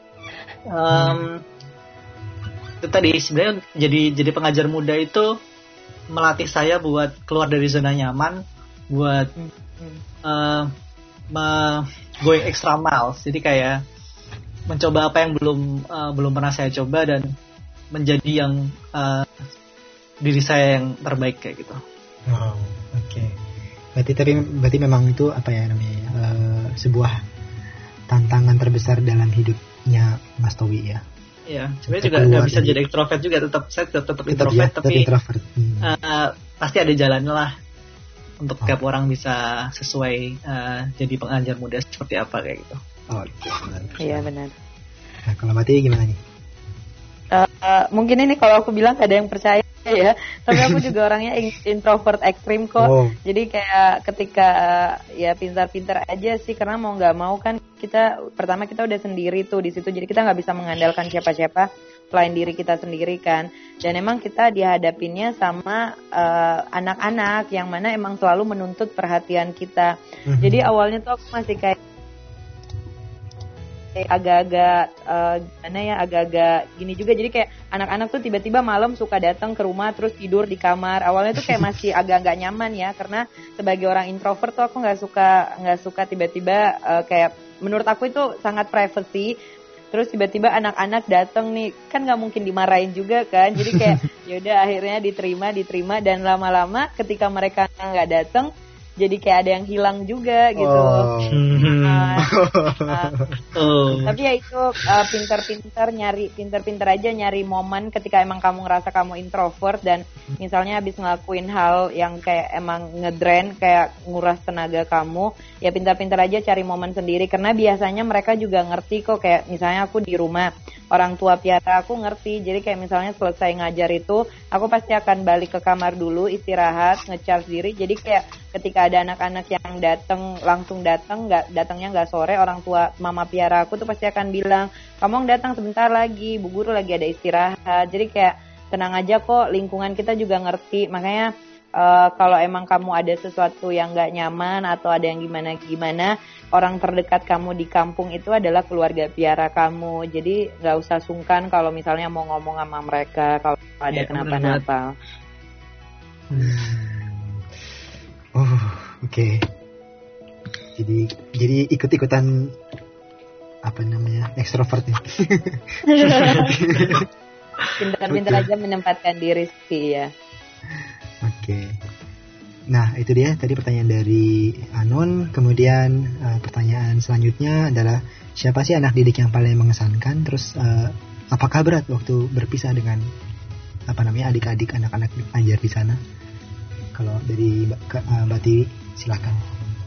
Um, itu tadi sebenarnya jadi jadi pengajar muda itu melatih saya buat keluar dari zona nyaman, buat uh, me- going extra miles. Jadi kayak mencoba apa yang belum uh, belum pernah saya coba dan menjadi yang uh, diri saya yang terbaik kayak gitu. Wow, oke. Okay. Berarti tapi berarti memang itu apa ya namanya uh, sebuah tantangan terbesar dalam hidupnya Mas Towi ya. Iya, sebenarnya juga nggak bisa jadi ekstrovert juga, tetap saya tetap, tetap introvert, ya, tapi introvert. Hmm. Uh, pasti ada jalannya lah untuk oh. tiap orang bisa sesuai uh, jadi pengajar muda seperti apa kayak gitu. Oh, okay. Benar. Iya benar. Nah kalau Mati gimana nih? Uh, uh, mungkin ini kalau aku bilang gak ada yang percaya ya, tapi aku juga orangnya introvert ekstrim kok. Oh. Jadi kayak ketika uh, ya pintar-pintar aja sih, karena mau nggak mau kan kita pertama kita udah sendiri tuh di situ, jadi kita nggak bisa mengandalkan siapa-siapa selain diri kita sendiri kan. Dan emang kita dihadapinnya sama uh, anak-anak yang mana emang selalu menuntut perhatian kita. Mm-hmm. Jadi awalnya tuh aku masih kayak agak-agak uh, gimana ya agak-agak gini juga, jadi kayak anak-anak tuh tiba-tiba malam suka datang ke rumah terus tidur di kamar. Awalnya tuh kayak masih agak nggak nyaman ya, karena sebagai orang introvert tuh aku nggak suka nggak suka tiba-tiba uh, kayak menurut aku itu sangat privacy. Terus tiba-tiba anak-anak datang nih, kan nggak mungkin dimarahin juga kan, jadi kayak yaudah akhirnya diterima diterima dan lama-lama ketika mereka nggak datang jadi kayak ada yang hilang juga gitu. Oh. Nah, nah, oh. Tapi ya itu uh, pintar-pintar nyari, pintar-pintar aja nyari momen ketika emang kamu ngerasa kamu introvert dan misalnya habis ngelakuin hal yang kayak emang ngedrain, kayak nguras tenaga kamu, ya pintar-pintar aja cari momen sendiri, karena biasanya mereka juga ngerti kok. Kayak misalnya aku di rumah, orang tua piara aku ngerti, jadi kayak misalnya selesai ngajar itu aku pasti akan balik ke kamar dulu, istirahat, nge-charge diri. Jadi kayak ketika ada anak-anak yang datang langsung datang, nggak datangnya nggak sore, orang tua mama piara aku tuh pasti akan bilang, kamu datang sebentar lagi, bu guru lagi ada istirahat. Jadi kayak tenang aja kok, lingkungan kita juga ngerti. Makanya uh, kalau emang kamu ada sesuatu yang nggak nyaman atau ada yang gimana-gimana, orang terdekat kamu di kampung itu adalah keluarga piara kamu. Jadi nggak usah sungkan kalau misalnya mau ngomong sama mereka kalau ada ya, kenapa-napa. Hmm. Oh, oke. Okay. Jadi jadi ikut-ikutan apa namanya? Ekstrovert ya. Pintar-pintar aja menempatkan diri sih ya. Oke. Okay. Nah, itu dia tadi pertanyaan dari Anon. Kemudian uh, pertanyaan selanjutnya adalah siapa sih anak didik yang paling mengesankan? Terus uh, apakah berat waktu berpisah dengan apa namanya adik-adik anak-anak ajar di sana? Kalau dari uh, Mbak Tiwi, silakan.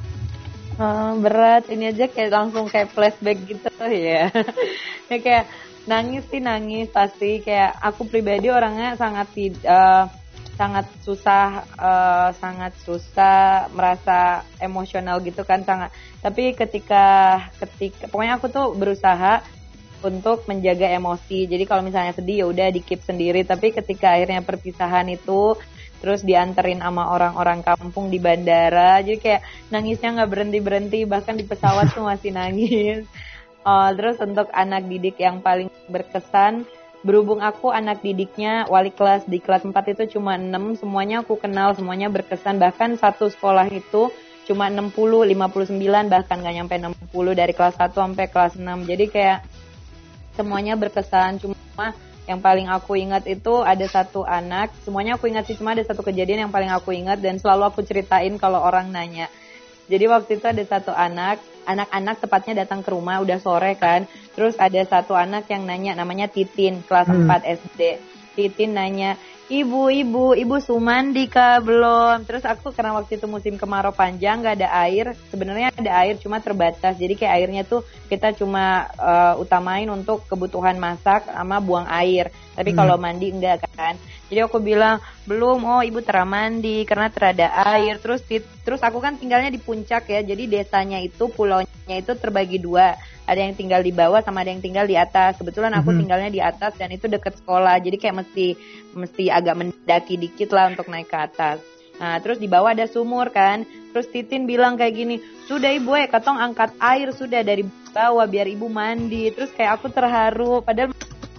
Uh, berat, ini aja kayak langsung kayak flashback gitu ya. Ya kayak nangis sih nangis pasti. Kayak aku pribadi orangnya sangat uh, sangat susah, uh, sangat susah merasa emosional gitu kan sangat. Tapi ketika ketika pokoknya aku tuh berusaha untuk menjaga emosi. Jadi kalau misalnya sedih ya udah di keep sendiri. Tapi ketika akhirnya perpisahan itu terus dianterin sama orang-orang kampung di bandara, jadi kayak nangisnya nggak berhenti-berhenti, bahkan di pesawat tuh masih nangis. Uh, terus untuk anak didik yang paling berkesan, berhubung aku anak didiknya wali kelas di kelas empat itu cuma enam, semuanya aku kenal, semuanya berkesan. Bahkan satu sekolah itu cuma enam puluh, lima puluh sembilan, bahkan nggak nyampe enam puluh dari kelas satu sampai kelas enam. Jadi kayak semuanya berkesan. Cuma yang paling aku ingat itu ada satu anak, semuanya aku ingat sih, cuma ada satu kejadian yang paling aku ingat dan selalu aku ceritain kalau orang nanya. Jadi waktu itu ada satu anak, anak-anak tepatnya datang ke rumah, udah sore kan, terus ada satu anak yang nanya, namanya Titin, kelas hmm. empat S D. Titin nanya, ibu, ibu, ibu sumandi kah belum? Terus aku karena waktu itu musim kemarau panjang, gak ada air, sebenarnya ada air cuma terbatas, jadi kayak airnya tuh kita cuma uh, utamain untuk kebutuhan masak sama buang air, tapi hmm. kalau mandi enggak kan. Jadi aku bilang, belum, oh ibu teramandi karena terada air. Terus terus aku kan tinggalnya di puncak ya, jadi desanya itu, pulaunya itu terbagi dua. Ada yang tinggal di bawah sama ada yang tinggal di atas. Kebetulan aku mm-hmm. tinggalnya di atas dan itu deket sekolah. Jadi kayak mesti mesti agak mendaki dikit lah untuk naik ke atas. Nah terus di bawah ada sumur kan. Terus Titin bilang kayak gini, sudah ibu eh katong angkat air sudah dari bawah biar ibu mandi. Terus kayak aku terharu, padahal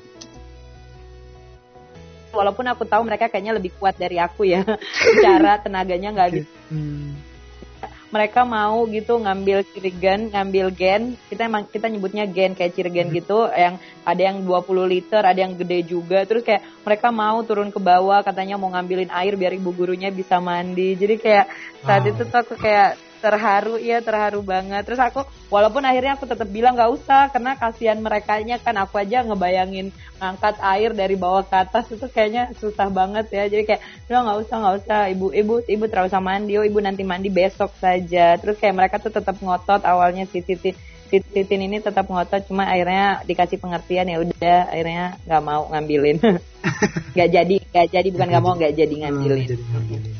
walaupun aku tahu mereka kayaknya lebih kuat dari aku ya, cara tenaganya nggak gitu. Hmm. Mereka mau gitu ngambil cirigen, ngambil gen, kita emang kita nyebutnya gen kayak cirigen hmm. gitu, yang ada yang dua puluh liter, ada yang gede juga. Terus kayak mereka mau turun ke bawah, katanya mau ngambilin air biar ibu gurunya bisa mandi. Jadi kayak saat wow. itu tuh aku kayak terharu ya, terharu banget. Terus aku walaupun akhirnya aku tetap bilang nggak usah karena kasihan merekanya kan, aku aja ngebayangin ngangkat air dari bawah ke atas itu kayaknya susah banget ya. Jadi kayak bilang nggak usah nggak usah ibu ibu ibu terlalu usah mandi, oh ibu nanti mandi besok saja. Terus kayak mereka tuh tetap ngotot, awalnya si Titin si Titin ini tetap ngotot, cuma akhirnya dikasih pengertian ya udah, akhirnya nggak mau ngambilin. Nggak jadi nggak jadi bukan nggak mau nggak jadi ngambilin. Oh, jadi ngambilin.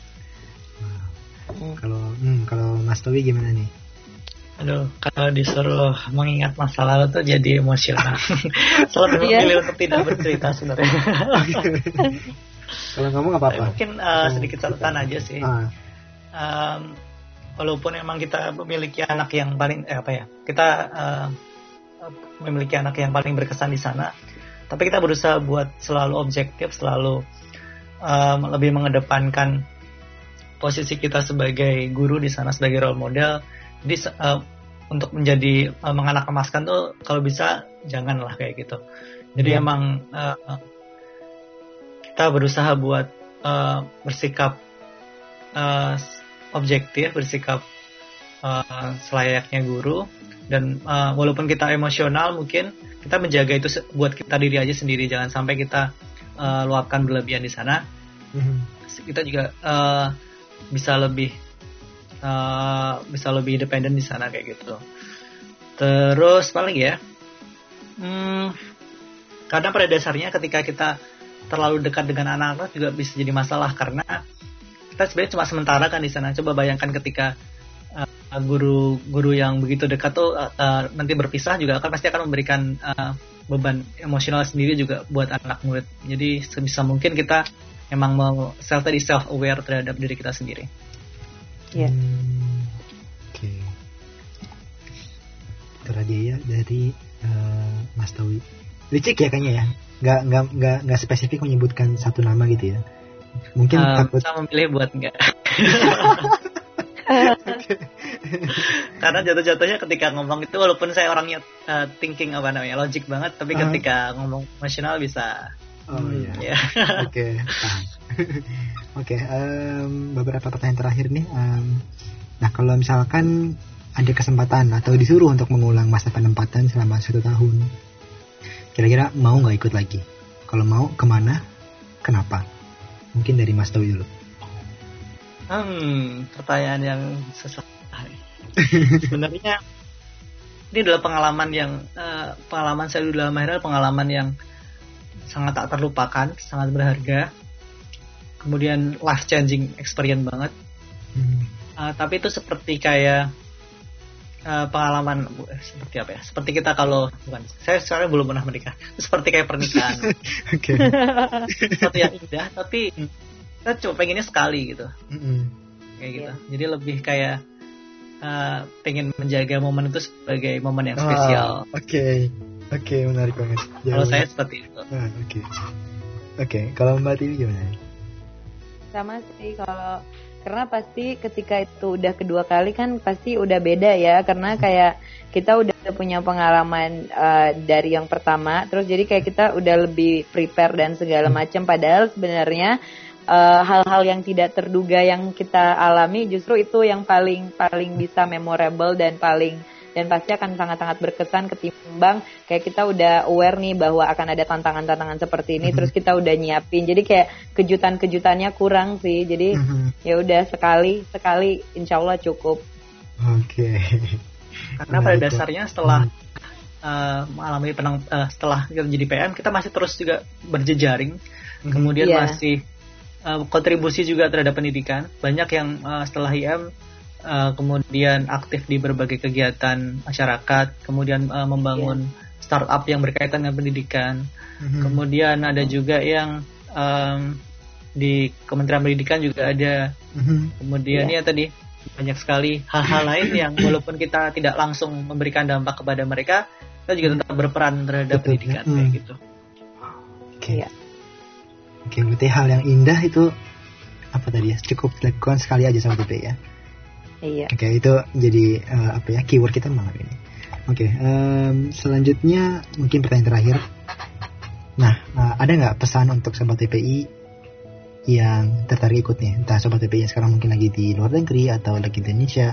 Kalau hmm, kalau Mas Towi gimana nih? Aduh, kalau disuruh mengingat masa lalu tuh jadi emosional. Selalu memilih untuk tidak bercerita sebenarnya. Kalau ngomong apa apa? Mungkin uh, sedikit catatan aja sih. Ah. Um, walaupun emang kita memiliki anak yang paling eh, apa ya? Kita uh, memiliki anak yang paling berkesan di sana, tapi kita berusaha buat selalu objektif, selalu um, lebih mengedepankan posisi kita sebagai guru di sana, sebagai role model. Jadi uh, untuk menjadi uh, menganak emaskan tuh kalau bisa janganlah kayak gitu. Jadi yeah. emang uh, kita berusaha buat uh, bersikap uh, objektif, bersikap uh, selayaknya guru, dan uh, walaupun kita emosional mungkin kita menjaga itu buat kita diri aja sendiri, jangan sampai kita uh, luapkan berlebihan di sana. Mm-hmm. Kita juga uh, bisa lebih uh, bisa lebih independen di sana kayak gitu. Terus paling ya, hmm, karena pada dasarnya ketika kita terlalu dekat dengan anak-anak juga bisa jadi masalah, karena kita sebenarnya cuma sementara kan di sana. Coba bayangkan ketika uh, guru-guru yang begitu dekat tuh uh, uh, nanti berpisah juga akan pasti akan memberikan uh, beban emosional sendiri juga buat anak murid. Jadi sebisa mungkin kita emang mau self tadi self aware terhadap diri kita sendiri. Iya. Yeah. Hmm, Oke. Okay. Itu dia ya dari uh, Mas Towi. Licik ya kayaknya ya. Nggak nggak nggak nggak spesifik menyebutkan satu nama gitu ya. Mungkin uh, takut. Kita memilih buat enggak. Karena jatuh-jatuhnya ketika ngomong itu, walaupun saya orangnya uh, thinking apa namanya logik banget, tapi uh. ketika ngomong emosional bisa. Oh iya. Yeah. Oke. Okay. Oke, um, beberapa pertanyaan terakhir nih. Um, nah, kalau misalkan ada kesempatan atau disuruh untuk mengulang masa penempatan selama satu tahun, kira-kira mau nggak ikut lagi? Kalau mau, kemana? Kenapa? Mungkin dari Mas Towi dulu. Hmm, pertanyaan yang susah. Sebenarnya ini adalah pengalaman yang uh, pengalaman saya di dalam akhirnya pengalaman yang sangat tak terlupakan, sangat berharga. Kemudian life changing experience banget. Hmm. Uh, tapi itu seperti kayak uh, pengalaman uh, seperti apa ya? Seperti kita kalau bukan saya sekarang belum pernah menikah. Seperti kayak pernikahan. Oke. Sesuatu yang indah, tapi kita cuma pengennya sekali gitu. Mm-hmm. Kayak gitu. Yeah. Jadi lebih kayak Uh, pengen menjaga momen itu sebagai momen yang spesial. Oke, oh, oke, okay. okay, menarik banget. Kalau saya seperti itu. Ah, oke, okay. oke. Okay. Kalau Mbak Tiwi gimana? Sama sih kalau karena pasti ketika itu udah kedua kali kan pasti udah beda ya karena kayak kita udah punya pengalaman uh, dari yang pertama, terus jadi kayak kita udah lebih prepare dan segala macam. Padahal sebenarnya Uh, hal-hal yang tidak terduga yang kita alami justru itu yang paling paling bisa memorable dan paling dan pasti akan sangat-sangat berkesan ketimbang kayak kita udah aware nih bahwa akan ada tantangan-tantangan seperti ini mm-hmm. terus kita udah nyiapin, jadi kayak kejutan-kejutannya kurang sih, jadi mm-hmm. ya udah sekali sekali insya Allah cukup. Oke. Okay. Karena pada dasarnya setelah uh, mengalami penang uh, setelah kita jadi P M kita masih terus juga berjejaring, mm-hmm. kemudian yeah. masih Uh, kontribusi juga terhadap pendidikan. Banyak yang uh, setelah I M uh, kemudian aktif di berbagai kegiatan masyarakat, kemudian uh, membangun yeah. startup yang berkaitan dengan pendidikan. Mm-hmm. Kemudian ada juga yang um, di Kementerian Pendidikan juga ada. Mm-hmm. Kemudian yeah. ya tadi banyak sekali hal-hal lain yang walaupun kita tidak langsung memberikan dampak kepada mereka, kita juga tetap berperan terhadap Betul, pendidikan ya. kayak mm. gitu. Oke. Okay. Yeah. Oke, berarti hal yang indah itu apa tadi ya? Cukup dilakukan sekali aja sama T P I ya. Iya. Oke, itu jadi uh, apa ya? Keyword kita malam ini. Oke, um, selanjutnya mungkin pertanyaan terakhir. Nah, uh, ada nggak pesan untuk sobat T P I yang tertarik ikut nih? Entah sobat T P I yang sekarang mungkin lagi di luar negeri atau lagi di Indonesia.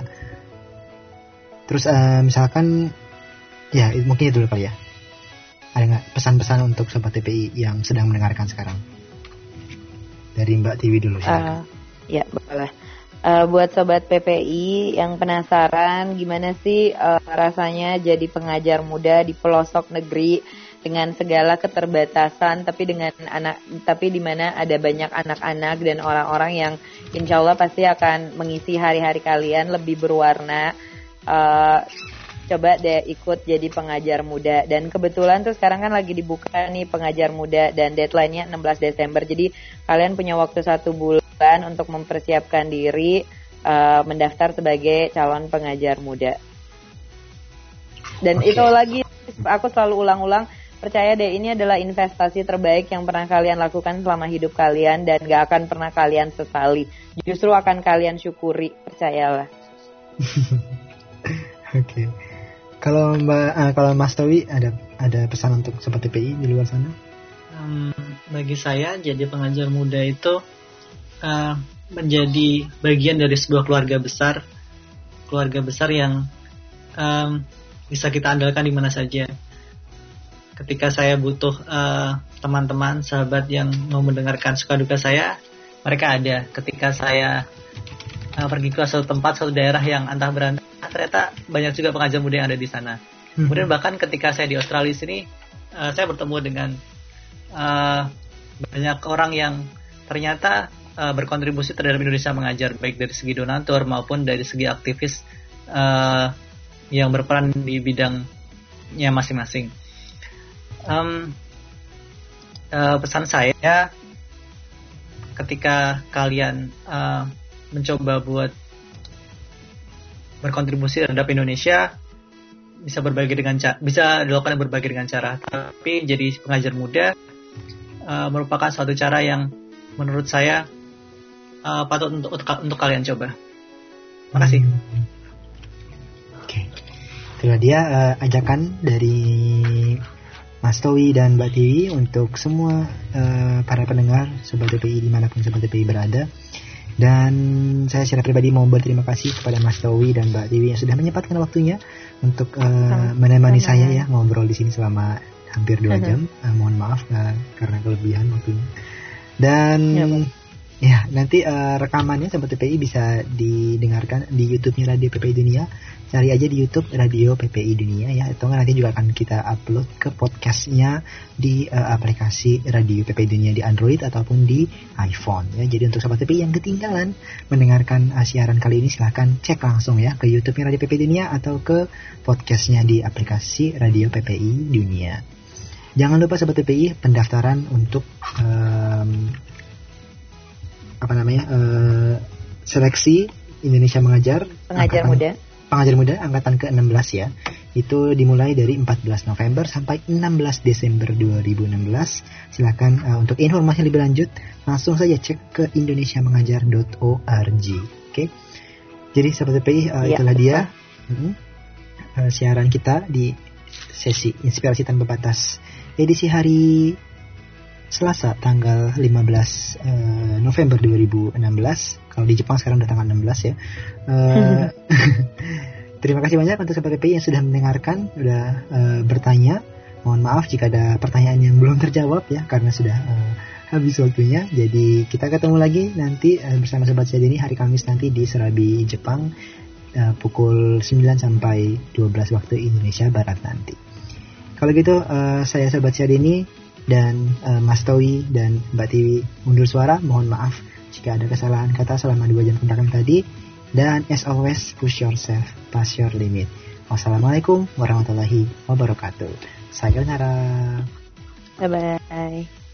Terus uh, misalkan, ya mungkin itu dulu kali ya. Ada nggak pesan-pesan untuk sobat T P I yang sedang mendengarkan sekarang? Dari Mbak Tiwi dulu. Uh, ya, boleh. Uh, buat sobat P P I yang penasaran gimana sih uh, rasanya jadi pengajar muda di pelosok negeri dengan segala keterbatasan, tapi dengan anak, tapi di mana ada banyak anak-anak dan orang-orang yang insya Allah pasti akan mengisi hari-hari kalian lebih berwarna. Uh, Coba deh ikut jadi pengajar muda. Dan kebetulan tuh sekarang kan lagi dibuka nih pengajar muda dan deadline-nya enam belas Desember. Jadi kalian punya waktu satu bulan untuk mempersiapkan diri uh, mendaftar sebagai calon pengajar muda. Dan okay. itu lagi aku selalu ulang-ulang, percaya deh ini adalah investasi terbaik yang pernah kalian lakukan selama hidup kalian dan gak akan pernah kalian sesali. Justru akan kalian syukuri, percayalah. Oke. Okay. Kalau Mbak, uh, kalau Mas Towi ada ada pesan untuk sobat T P I di luar sana? Um, bagi saya jadi pengajar muda itu uh, menjadi bagian dari sebuah keluarga besar, keluarga besar yang um, bisa kita andalkan di mana saja. Ketika saya butuh uh, teman-teman, sahabat yang mau mendengarkan suka duka saya, mereka ada. Ketika saya uh, pergi ke suatu tempat, suatu daerah yang antah berantah, ternyata banyak juga pengajar muda yang ada di sana. Hmm. Kemudian bahkan ketika saya di Australia sini, uh, saya bertemu dengan uh, banyak orang yang ternyata uh, berkontribusi terhadap Indonesia mengajar, baik dari segi donatur maupun dari segi aktivis uh, yang berperan di bidangnya masing-masing. Um, uh, pesan saya, ketika kalian uh, mencoba buat berkontribusi terhadap Indonesia, bisa berbagi dengan ca- bisa dilakukan berbagai dengan cara, tapi jadi pengajar muda uh, merupakan suatu cara yang menurut saya uh, patut untuk, untuk untuk kalian coba. Terima kasih. Hmm. Oke, okay. Itulah dia uh, ajakan dari Mas Towi dan Mbak Tiwi, untuk semua uh, para pendengar Sobat P P I dimanapun Sobat P P I berada. Dan saya secara pribadi mau berterima kasih kepada Mas Towi dan Mbak Tiwi yang sudah menyempatkan waktunya untuk uh, menemani saya ya ngobrol di sini selama hampir dua jam. Uh, mohon maaf uh, karena kelebihan waktunya. Dan ya, ya nanti uh, rekamannya Sobat P P I bisa didengarkan di YouTube-nya Radio P P I Dunia. Cari aja di YouTube Radio P P I Dunia ya, atau nanti juga akan kita upload ke podcastnya di uh, aplikasi Radio P P I Dunia di Android ataupun di iPhone ya. Jadi untuk Sobat P P I yang ketinggalan mendengarkan uh, siaran kali ini, silahkan cek langsung ya ke YouTube-nya Radio P P I Dunia atau ke podcastnya di aplikasi Radio P P I Dunia. Jangan lupa Sobat P P I pendaftaran untuk um, apa namanya uh, seleksi Indonesia Mengajar Pengajar angkatan, Muda Pengajar Muda angkatan ke enam belas ya. Itu dimulai dari empat belas November sampai enam belas Desember dua ribu enam belas. Silakan uh, untuk informasi lebih lanjut langsung saja cek ke indonesia mengajar dot org. Oke. Okay? Jadi Sobat P P I uh, ya, itulah betul. dia uh, uh, siaran kita di sesi Inspirasi Tanpa Batas edisi hari Selasa tanggal lima belas uh, November dua ribu enam belas. Kalau di Jepang sekarang udah tanggal enam belas ya. Uh, terima kasih banyak untuk Sobat P P I yang sudah mendengarkan, sudah uh, bertanya. Mohon maaf jika ada pertanyaan yang belum terjawab ya, karena sudah uh, habis waktunya. Jadi kita ketemu lagi nanti uh, bersama Sobat Syadini hari Kamis nanti di Serabi Jepang uh, pukul sembilan sampai dua belas waktu Indonesia Barat nanti. Kalau gitu uh, saya Sobat Syadini dan uh, Mas Towi dan Mbak Tiwi undur suara. Mohon maaf jika ada kesalahan kata selama dua jam kebelakang tadi. Dan as always, push yourself, pass your limit. Wassalamualaikum warahmatullahi wabarakatuh. Sayonara. Bye-bye.